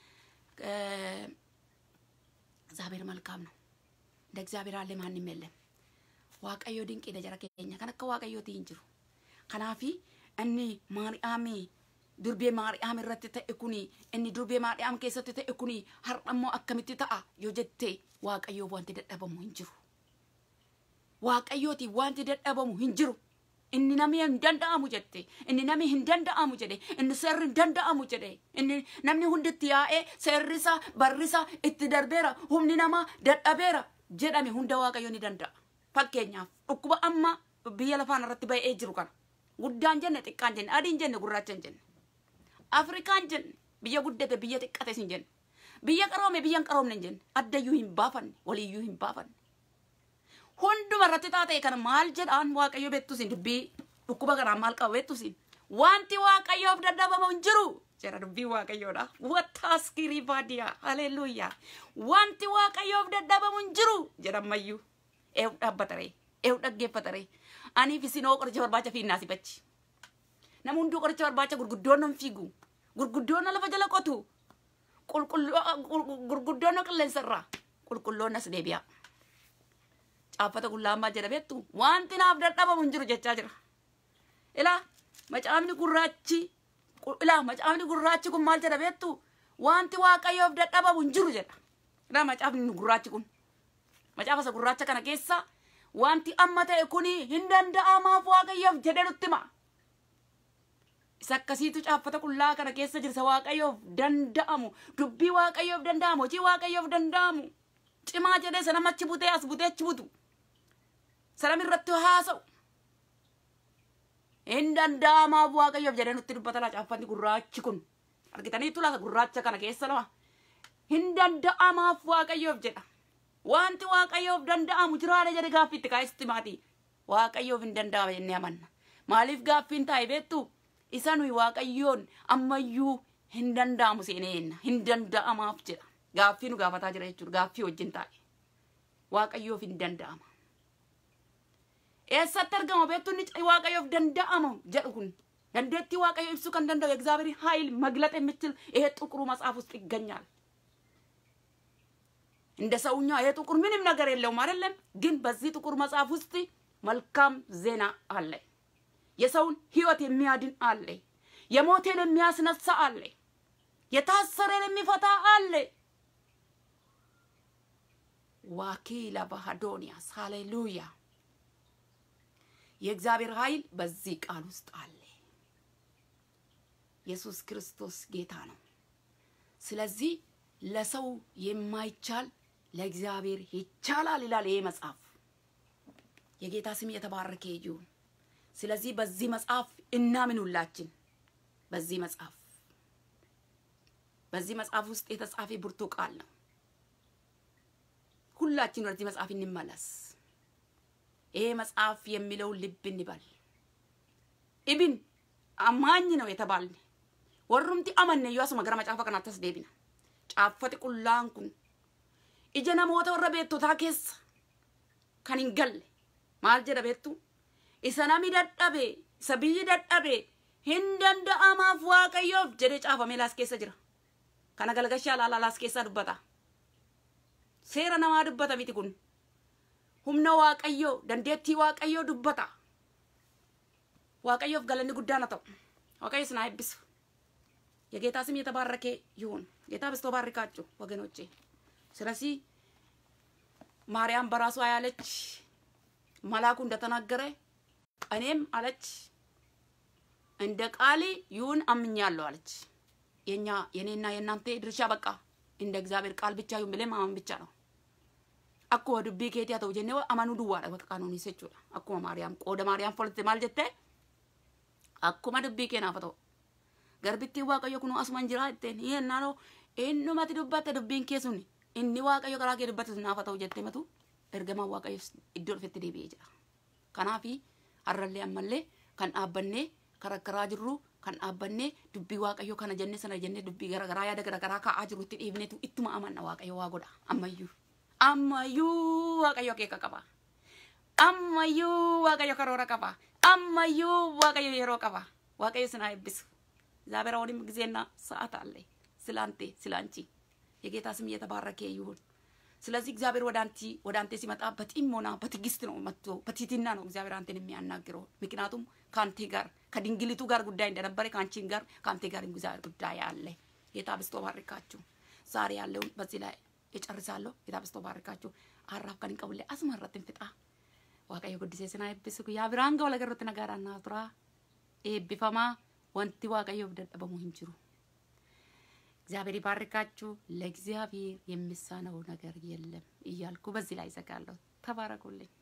S1: እግዚአብሔር መልካም ነው እንደ እግዚአብሔር አለ ማንም የለም ዋቀዮ ድንቅ ደጀራ ከኛ ከነከ ዋቀዮ ትንጅሩ ከናፊ እኒ ማርያም ዱርቤ ማርያም ረተ ተእኩኒ እኒ ዱርቤ ማርያም ከሰተ ተእኩኒ ሀርሞ አከሚቲ ተአ ዮጀቴ ዋቀዮ ዋንት ደደበሙ እንጅሩ ዋቀዮቲ ዋንት ደደበሙ እንጅሩ እኒ ነሚ እንደንዳሙ ጀቴ እኒ ነሚ እንደንዳሙ ጀደ እኒ ሰር እንደንዳሙ ጀደ እኒ ነምኒ ሁንድት ያኤ ሰርሳ በርሳ እትደርቤራ ሁምኒ ነማ ደደቤራ ጀዳሚ ሁንዳ ዋቀዮኒ ደንዳ fakkeenya dhukkuba amma biyya lafaan irratti ba'ee jiru kana guddaan jenne xiqqaan jenne adiin jenne gurraachan jenne afrikaan jenne biyya guddate biyya xiqqate sin jenne biyya qaroome biyyan qaroomne jenne addayyuu hin baafanne waliyyuu hin baafanne hunduma irratti taatee kana maal jedhaan waaqayyo beektu sin dubbii dhukkuba kanaa maal qaba beektu sin wanti waaqayyoof dadhabamu hin jiru jedha dubbii waaqayyoodha wattaaskirii baadiyaa haleluuyaa wanti waaqayyoof dadhabamu hin jiru jedhamayyuu abbatare dhaggeeffatare ani fisinoo qoricha barbaacha fiinnaasi bachi nama hunduu qoricha barbaacha gurguddoon nan fiigu gurguddoon lafa jala qotu gurguddoon qilleensarraa qulqulloon as deebi'a caaffata gullaammaa jedha beektu wanti naaf dadhabamu hin jiru jechaa jira macaafni gurraachi kun maal jedha beektu wanti waaqayyoof dadhabamu hin jiru jedha macaafni gurraachi kun macaafa sa gurraacha kana keessa wanti amma ta'e kuni hin danda'amaaf waaqayyoof jedhe nutti hima isa akkasiitu caaffata qullaa kana keessa jirsa waaqayyoof danda'amu dubbii waaqayyoof danda'amu hojii waaqayyoof danda'amu cimaa jedhee sana machi butee as butee achi butu sana irratti haasa'u hin danda'amaaf waaqayyoof jedhe nutti dubbata laa caaffati gurraachi kun argitaniitu laa gurraacha kana keessa lama hin danda'amaaf waaqayyoof jedha wanti waaqayyoof danda'amu jiraale jedhe gaaffiitti kaayesti maatii waaqayyoof hin danda'ama jennee amanna maaliif gaaffiin taa'e beektu isa nuyi waaqayyoon ammayyuu hin danda'amu seeneenna hin danda'amaaf jedha gaaffii nu gaafataa jira jechuudha gaaffii wajjin taa'e waaqayyoof hin danda'ama eessatti argama beektu inni waaqayyoof danda'ama jedhu kun dandeettii waaqayyoo ibsuu kan danda'u የእግዚአብሔር ኃይል መግለጥ የሚችል ይሄ ጥቁሩ መጽሐፍ ውስጥ ይገኛል እንደ ሰውኛ የጥቁር ምንም ነገር የለውም አይደለም ግን በዚህ ጥቁር መጽሐፍ ውስጥ መልካም ዜና አለ የሰውን ህይወት የሚያድን አለ የሞተን የሚያስነሳ አለ የታሰረን የሚፈታ አለ ዋኪላ ባሃዶኒያስ ሃሌሉያ የእግዚአብሔር ኃይል በዚህ ቃል ውስጥ አለ ኢየሱስ ክርስቶስ ጌታ ነው ስለዚህ ለሰው የማይቻል ለእግዚአብሔር ይቻላል ይላል ይሄ መጽሐፍ የጌታ ስም የተባረከ ይሁን ስለዚህ በዚህ መጽሐፍ እናምኑላችን በዚህ መጽሐፍ ውስጥ የተጻፈ ብርቱ ቃል ነው ሁላችን ወደዚህ መጽሐፍ እንመለስ ይሄ መጽሐፍ የሚለው ልብ እንበል ኢብን አማኝ ነው የተባልን ወሩምቲ አመነ ያሱ መገራ መጽሐፍ ከናተስ ደቢና ጫፈት ቁላንኩን ኢጀና ሞተ ወረ ቤቶታ ኬስ ከኒንገል ማል ጀደ ቤቱ ኢሰናሚ ደደቤ ሰብይ ደደቤ ሂንደንደ አማፍ ዋቀዮፍ ጀደ ጫፋ ሜላስ ኬስ ጅራ kana galgasha laalalas keessa dubbata seera namaa dubbata miti kun humna waaqayyo dandeettii waaqayyo dubbata waaqayyof galanni guddaana ta'u waaqayyo sina ebbisu የጌታ ስም የተባረከ ይሁን ጌታ በስቶ ባርካችሁ ወገኖቼ ስለዚህ ማርያም በራሷ ያለች መላኩ እንደተናገረ እኔም አለች እንደ ቃሌ ይሁን አምኛለሁ አለች። የኔና የናንተ ድርሻ በቃ እንደ እግዚአብሔር ቃል ብቻ ይሁን ብለን ማመን ብቻ ነው። አኮ ዱቢ ከቲያ ተው ጀነው አማኑ ዱዋራ በቃ ነው ይሰጩላ አኮ ማርያም ቆደ ማርያም ፎልት ማል ጀተ አኮ ማዱቢ ከናፈቶ ገርብቲ ዋቀዮ ኩኑ አስማን ጅራ እቴን ይሄና ነው እኑ ማቲ ዱባተ ዱቢን ኬሱኒ እኒ ዋቀዮ ከራ ከድበት ናፈቶ ጀተ መቱ ergama waaqayyo iddoo dhufetti deebi'ee jira. Kanaafi har'allee ammallee kan dhaabbannee karakkaraa jirru kan dhaabbannee dubbii waaqayyo kana jenne sana jenne dubbii garagaraa yaada garagaraa kaa'aa jirutti dhiibneetu ittuma amanna waaqayyo waa godha. Ammayyuu waaqayyo keeka qaba. Ammayyuu waaqayyo karoora qaba. Ammayyuu waaqayyo yeroo qaba. Waaqayyo sinaa eebbisu. እግዚአብሔር አሁንም ጊዜና ሰዓት አለ ስላንተ ስላንቺ የጌታ ስም እየተባረከ ይሁን። ስለዚህ እግዚአብሔር ወደ አንተ ሲመጣ በጥሞና በትዕግስት ነው መጥቶ በትህትና ነው እግዚአብሔር አንተን የሚያናግረው። ምክንያቱም ካንተ ጋር ከድንግሊቱ ጋር ጉዳይ እንደነበረ ካንቺን ጋር ካንተ ጋር እግዚአብሔር ጉዳይ አለ። ጌታ በስቶ ባርካችሁ። ዛሬ ያለው በዚህ ላይ እጨርሳለሁ። ጌታ በስቶ ባርካችሁ። አራፍ ከን ቀብለ አስመረትን ፍጣ ዋቀዮ ጉዲሴ ስና ይብስኩ ያ ብራንጋ ወለገሩት ነገራና ጥራ ኤቢፋማ ወንቲ ዋቀዮ በደደበሙ እንጅሩ እግዚአብሔር ይባርካችሁ። ለእግዚአብሔር የሚሳነው ነገር የለም እያልኩ በዚህ ላይ ዘጋለሁ። ተባረኩልኝ።